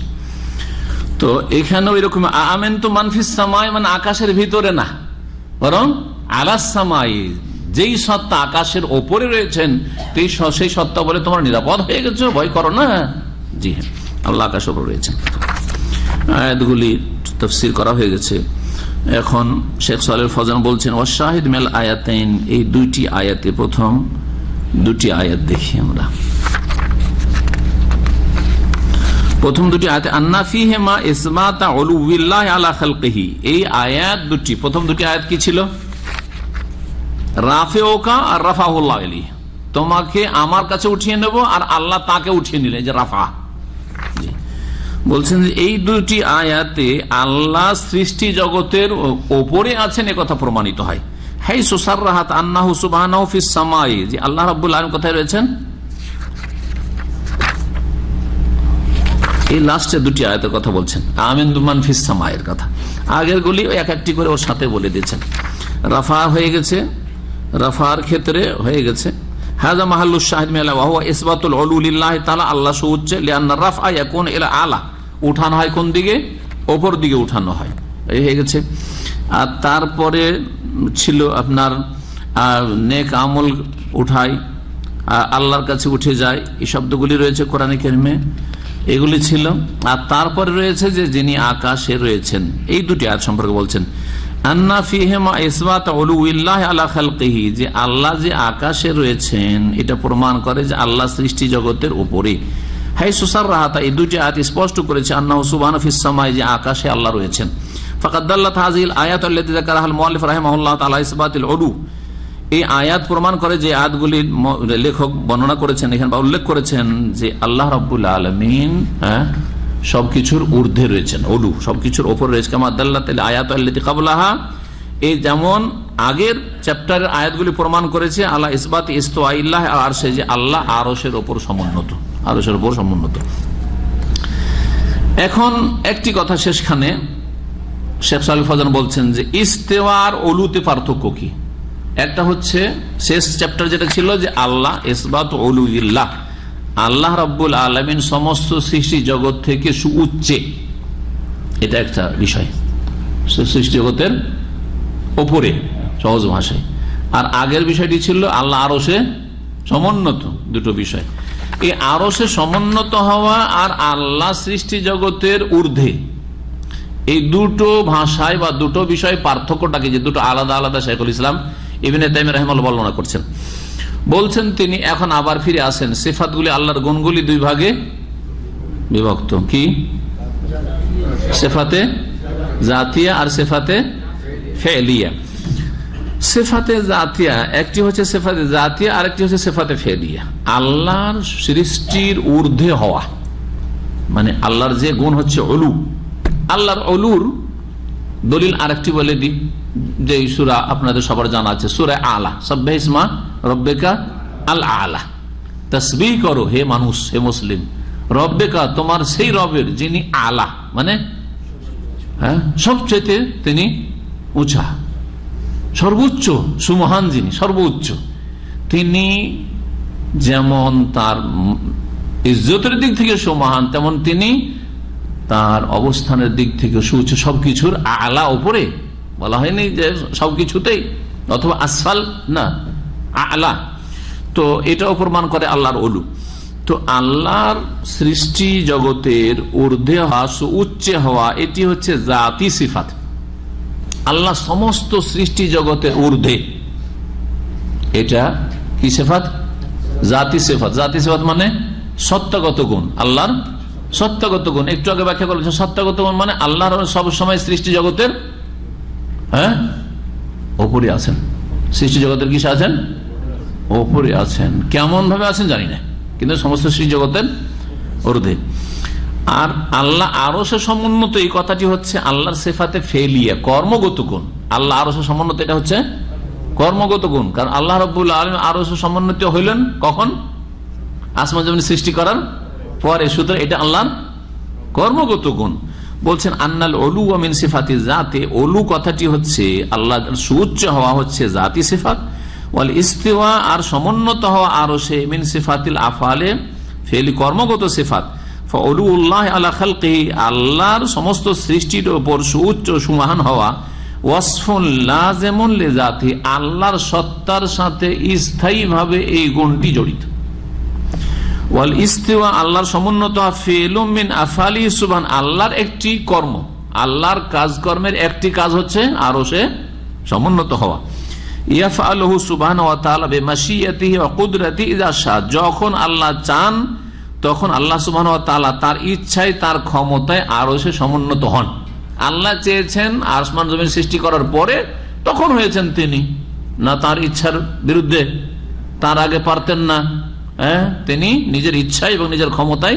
তো এখানেও এরকম আমিনতুম মান ফিস সামাই, মানে আকাশের ভিতরে না, বরং আলাস সামাই, যেই সত্তা আকাশের ওপরে রয়েছেন সেই সত্তা বলে তোমরা নিরাপদ হয়ে গেছো, ভয় করো না। জি হ্যাঁ, আল্লাহ আকাশের ওপরে রয়েছেন। আয়াতগুলি তাফসীর করা হয়ে গেছে। এখন শেখ সালেহ ফজল বলছেন, ওয়াশাহিদ মিল আয়াতাইন, এই দুইটি আয়াতে, প্রথম দুটি আয়াত দেখি আমরা। প্রথম দুটি আয়াতে আন্না ফিহি মা ইসবাতা উলুবিল্লাহি আলা খালকিহি, এই আয়াত দুটি, প্রথম দুটি আয়াত কি ছিল? রাফেওকা আর রাফাহুল্লাহ আলাইহি, তোমাকে আমার কাছে উঠিয়ে নেব আর আল্লাহ তাকে উঠিয়ে নিলেন, যে রাফা। বলছেন যে এই দুটি আয়াতে আল্লাহ সৃষ্টি জগতের ওপরে আছেন এ কথা প্রমাণিত হয়। হাইসু সাররাহাত আন্নাহু সুবহানাহু ফিস সামাই, যে আল্লাহ রাব্বুল আলামিন কোথায় রয়েছেন? এই লাস্টে দুটি আয়াতের কথা বলছেন, আমিনু মান ফিস সামায়ের কথা। আগের গুলি এক একটি করে ওর সাথে বলে দিয়েছেন। রাফা হয়ে গেছে, রাফার ক্ষেত্রে হয়ে গেছে। হাযা মাহাল্লুশ শাহিদ মিনাল ওয়া হুয়া ইসবাতুল উলু লিল্লাহি তাআলা, আল্লাহ সুউচ্চ, লিআন্না রাফআ ইয়াকুন ইলা আলা, উঠানো হয় কোন দিকে? উপর দিকে উঠানো হয়, এই হয়ে গেছে। আর তারপরে ছিল আপনার নেক আমল উঠায়, আল্লাহর কাছে উঠে যায়, এই শব্দগুলি রয়েছে কোরআনে কারিমে, এগুলি ছিল। আর তারপরে রয়েছে যে যিনি আকাশে রয়েছেন, এই দুটি আয়াত সম্পর্কে বলছেন। আন্না ফিহিমা ইসবাত উলুইল্লাহি আলা খালকিহি, যে আল্লাহ যে আকাশে রয়েছেন এটা প্রমাণ করে যে আল্লাহ সৃষ্টি জগতের উপরে। হাইসু সাররাহাতা, এই দুটি আয়াত স্পষ্ট করেছে আন্নাহু সুবহানাহু ফিস সামাই, যে আকাশে আল্লাহ রয়েছেন। ফাকাদ দাল্লাত হাযিহিল আয়াত আল্লাতী যাকারাহাল মুআল্লিফ রাহিমাহুল্লাহ তাআলা ইসবাতিল উলু, এই আয়াত প্রমাণ করে যে আয়াতগুলি লেখক বর্ণনা করেছেন এখানে বা উল্লেখ করেছেন যে আল্লাহ রাব্বুল আলামিন হ্যাঁ সবকিছুর ঊর্ধ্বে রয়েছেন, উলু সবকিছুর ওপর রয়েছে। কামা দাল্লাতিল আয়াত আল্লাতী ক্বাবলাহা, এই যেমন আগের চ্যাপ্টারের আয়াতগুলি প্রমাণ করেছে আলা ইসবাতি ইস্তিওয়াইল্লাহি আলা আরশে, যে আল্লাহ আরশের ওপর সমুন্নত, আরশের ওপর সমুন্নত। এখন একটি কথা শেষখানে শেখ সালেহ ফাওজান বলছেন যে ইস্তেওয়া আর উলুতে পার্থক্য কি। একটা হচ্ছে শেষ চ্যাপ্টার যেটা ছিল যে আল্লাহ ইসবাত উলুইল্লাহ, আল্লাহ রাব্বুল আলামিন সমস্ত সৃষ্টি জগৎ থেকে সুউচ্চে, এটা একটা বিষয়, সৃষ্টি জগতের ওপরে সহজ ভাষায়। আর আগের বিষয়টি ছিল আল্লাহ আরশে সমুন্নত, দুটো বিষয়। এই আরশে সমুন্নত হওয়া আর আল্লাহ সৃষ্টি জগতের ঊর্ধ্বে, এই দুটো ভাষায় বা দুটো বিষয় পার্থক্যটাকে, যে দুটো আলাদা আলাদা শাইখুল ইসলাম ইবনে তাইমিয়া রাহিমাহুল্লাহ বর্ণনা করছেন। বলছেন তিনি এখন আবার ফিরে আসেন, সিফাতগুলি আল্লাহর গুণগুলি দুই ভাগে বিভক্ত, কি? সিফাতে জাতিয়া আর সিফাতে ফেলিয়া। সিফাতে জাতিয়া একটি হচ্ছে সিফাতে জাতিয়া, আর একটি হচ্ছে সিফাতে ফেলিয়া। আল্লাহর সৃষ্টির ঊর্ধ্বে হওয়া, মানে আল্লাহর যে গুণ হচ্ছে উলু, আল্লাহর উলুর দলিল আরেকটি বলে দিই, যে সূরা আপনাদের সবার জানা আছে, সূরা আলা, সাব্বিহ ইসমা রব্বিকা আল আলা, তাসবিহ করো হে মানুষ, হে মুসলিম, রব্বিকা তোমার সেই রবের যিনি আলা, মানে হ্যাঁ সবচেয়ে তিনি উঁচা, সর্বোচ্চ, সুমহান যিনি সর্বোচ্চ, তিনি যেমন তার ইজ্জতের দিক থেকে সুমহান, তেমন তিনি তার অবস্থানের দিক থেকে সুউচ্চ, সবকিছুর আলা উপরে। বলা হয়নি যে সবকিছুতেই, অথবা আসফাল না, আলা। তো এটাও প্রমাণ করে আল্লাহর উলু। তো আল্লাহর সৃষ্টি জগতের ঊর্ধ্বে হওয়া, সুউচ্চে হওয়া, এটি হচ্ছে জাতি সিফাত। আল্লাহ সমস্ত সৃষ্টি জগতের ঊর্ধ্বে, এটা কি সিফাত? জাতি সিফাত। জাতি সিফাত মানে সত্তাগত গুণ, আল্লাহর সত্তাগত গুণ। একটু আগে ব্যাখ্যা করেছে, সত্তাগত গুণ মানে আল্লাহর সবসময় সৃষ্টি জগতের হ্যাঁ ওপরে আছেন, সৃষ্টি জগতের কিসে আছেন? ওপরে আছেন। কেমন ভাবে আছেন জানি না, কিন্তু সমস্ত সৃষ্টি জগতের ঊর্ধ্বে। আর আল্লাহ আরশে সমুন্নত, এই কথাটি হচ্ছে আল্লাহর সিফাতে ফেলিয়া, কর্মগত গুণ। আল্লাহ আরশে সমুন্নত, এটা হচ্ছে কর্মগত গুণ। কারণ আল্লাহ রাব্বুল আলামিন আরশে সমুন্নত হইলেন কখন? আসমান জমিন সৃষ্টি করার পরে। সুতরাং এটা আল্লাহর কর্মগত গুণ। বলছেন আন্নাল উলু ওয়া মিন সিফাতি জাতি, উলু কথাটি হচ্ছে আল্লাহর সুউচ্চ হওয়া হচ্ছে জাতি সিফাত, ওয়াল ইস্তিওয়া আর সমুন্নত হওয়া আরশে মিন সিফাতিল আফআলে ফেলি, কর্মগত সিফাত। ফাউলুল্লাহ আলা খালকিহি, আল্লাহর সমস্ত সৃষ্টির উপর সুউচ্চ সুমহান হওয়া, ওয়াসফুন লাযিমুন লিজাতি, আল্লাহর সত্তার সাথে স্থায়ীভাবে এই গুণটি জড়িত। ওয়াল ইস্তিওয়া আল্লাহর সমুন্নত ফিলুম মিন আফআলি সুবহান, আল্লাহর একটি কর্ম, আল্লাহর কাজকর্মের একটি কাজ হচ্ছে আরশে সমুন্নত হওয়া। ইয়াফআলুহু সুবহানাহু ওয়া তাআলা বিমাশিয়াতিহি ওয়া কুদরাতিহি ইযা শা, যখন আল্লাহ চান তখন আল্লাহ সুবহানাহু ওয়া তাআলা তার ইচ্ছায়, তার ক্ষমতায় আরশে সমুন্নত হন। আল্লাহ চেয়েছেন আসমান জমিন সৃষ্টি করার পরে, তখন হয়েছেন তিনি, না তার ইচ্ছার বিরুদ্ধে, তার আগে পারতেন না। হ্যাঁ, তিনি নিজের ইচ্ছা এবং নিজের ক্ষমতায়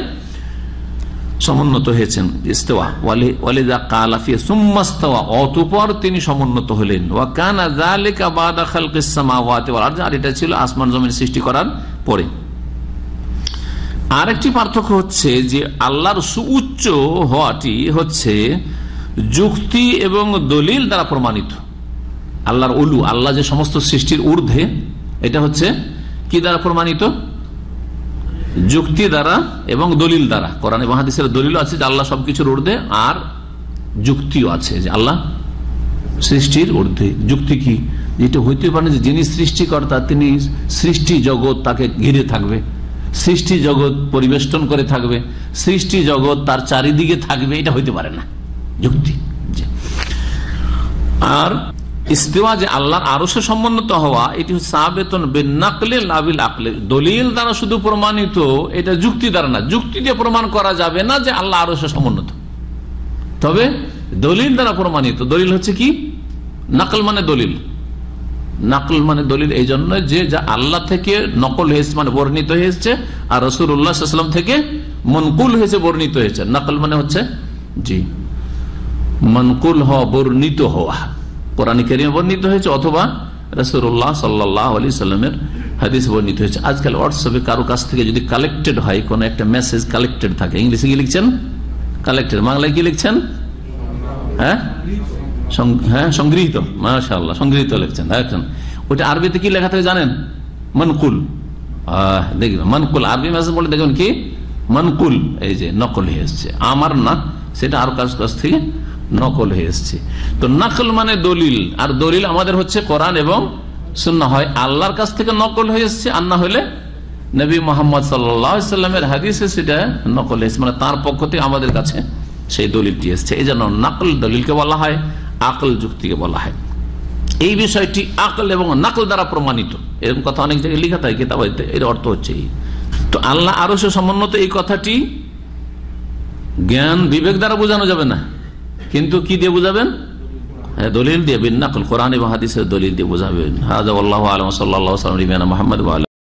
সমুন্নত হয়েছেন। ইস্তেওয়া ওয়ালিদা ক্বালা ফি সুম্মা ইস্তাওয়া, অতঃপর তিনি সমুন্নত হলেন। ওয়া কানা যালিকা বাদা খালকিস সামাওয়াতি ওয়াল আরদ, আর এটা ছিল আসমান জমিন সৃষ্টি করার পরে। আরেকটি পার্থক্য হচ্ছে যে আল্লাহর সুউচ্চ হওয়াটি হচ্ছে যুক্তি এবং দলিল দ্বারা প্রমাণিত। আল্লাহর উলু, আল্লাহ যে সমস্ত সৃষ্টির ঊর্ধ্বে, এটা হচ্ছে কি দ্বারা প্রমাণিত? যুক্তি দ্বারা এবং দলিল দ্বারা। কোরআন এবং হাদিসের দলিল আছে যে আল্লাহ সবকিছুর ঊর্ধ্বে, আর যুক্তিও আছে যে আল্লাহ সৃষ্টির ঊর্ধ্বে। যুক্তি কি? যেটা হইতে পারে যে যিনি সৃষ্টিকর্তা তিনি সৃষ্টি জগৎ তাকে ঘিরে থাকবে, সৃষ্টি জগৎ পরিবেষ্টন করে থাকবে, সৃষ্টি জগৎ তার চারিদিকে থাকবে, এটা হইতে পারে না যুক্তি। আর ইস্তিওয়া যে আল্লাহর আরশে সমুন্নত হওয়া, এটি সাবেতুন বিন্নাকলি লা বিল আকলি, দলিল দ্বারা শুধু প্রমাণিত, এটা যুক্তি দ্বারা না। যুক্তি দিয়ে প্রমাণ করা যাবে না যে আল্লাহ আরশে সমুন্নত, তবে দলিল দ্বারা প্রমাণিত। দলিল হচ্ছে কি? নাকল মানে দলিল। নাকল মানে দলিল এই জন্য যে যা আল্লাহ থেকে নকল হয়েছে মানে বর্ণিত হয়েছে, আর রাসূলুল্লাহ সাল্লাল্লাহু আলাইহি ওয়াসাল্লাম থেকে মনকুল হয়েছে, বর্ণিত হয়েছে। নাকল মানে হচ্ছে জি মনকুল হওয়া, বর্ণিত হওয়া। কোরআন কারীমে বর্ণিত হয়েছে অথবা রাসূলুল্লাহ সাল্লাল্লাহু আলাইহি ওয়াসাল্লামের হাদিস বর্ণিত হয়েছে। আজকাল হোয়াটসঅ্যাপে কারো কাছ থেকে যদি কালেক্টেড হয়, কোন একটা মেসেজ কালেক্টেড থাকে, ইংলিশে কি লিখছেন? কালেক্টেড। বাংলায় কি লিখছেন? হ্যাঁ হ্যাঁ সংগৃহীত। মাশাআল্লাহ, সংগৃহীত লিখছেন। দেখছেন ওইটা আরবিতে কি লেখা থাকে জানেন? মনকুল। আহ দেখবেন মনকুল, আরবি মেসেজ বলে দেখবেন কি মনকুল, এই যে নকল হয়ে এসছে, আমার না, সেটা আর কাছ কাছ থেকে নকল হয়ে এসছে। তো নকল মানে দলিল, আর দলিল আমাদের হচ্ছে কোরআন এবং সুন্নাহ। হয় আল্লাহর কাছ থেকে নকল হয়ে এসছে, আর না হলে নবী মুহাম্মদ সাল্লাল্লাহু আলাইহি ওয়াসাল্লামের হাদিসে সেটা নকল হয়েছে, মানে তার পক্ষ থেকে আমাদের কাছে সেই দলিলটি এসছে। এই জন্য নকল দলিলকে বলা হয়, আকল যুক্তিকে বলা হয়। এই বিষয়টি আকল এবং নকল দ্বারা প্রমাণিত, এরকম কথা অনেক জায়গায় লেখা থাকে কিতাবে, এর অর্থ হচ্ছে এই। তো আল্লাহ আরশে সমুন্নত, এই কথাটি জ্ঞান বিবেক দ্বারা বোঝানো যাবে না, কিন্তু কি দিয়ে বুঝাবেন? দলিল দিয়ে, বিন নকল, কোরআন এবং হাদিসের দলিল দিয়ে বুঝাবেন। হাযা ওয়াল্লাহু আ'লাম, সাল্লাল্লাহু আলাইহি ওয়া সাল্লাম, মুহাম্মদ ওয়া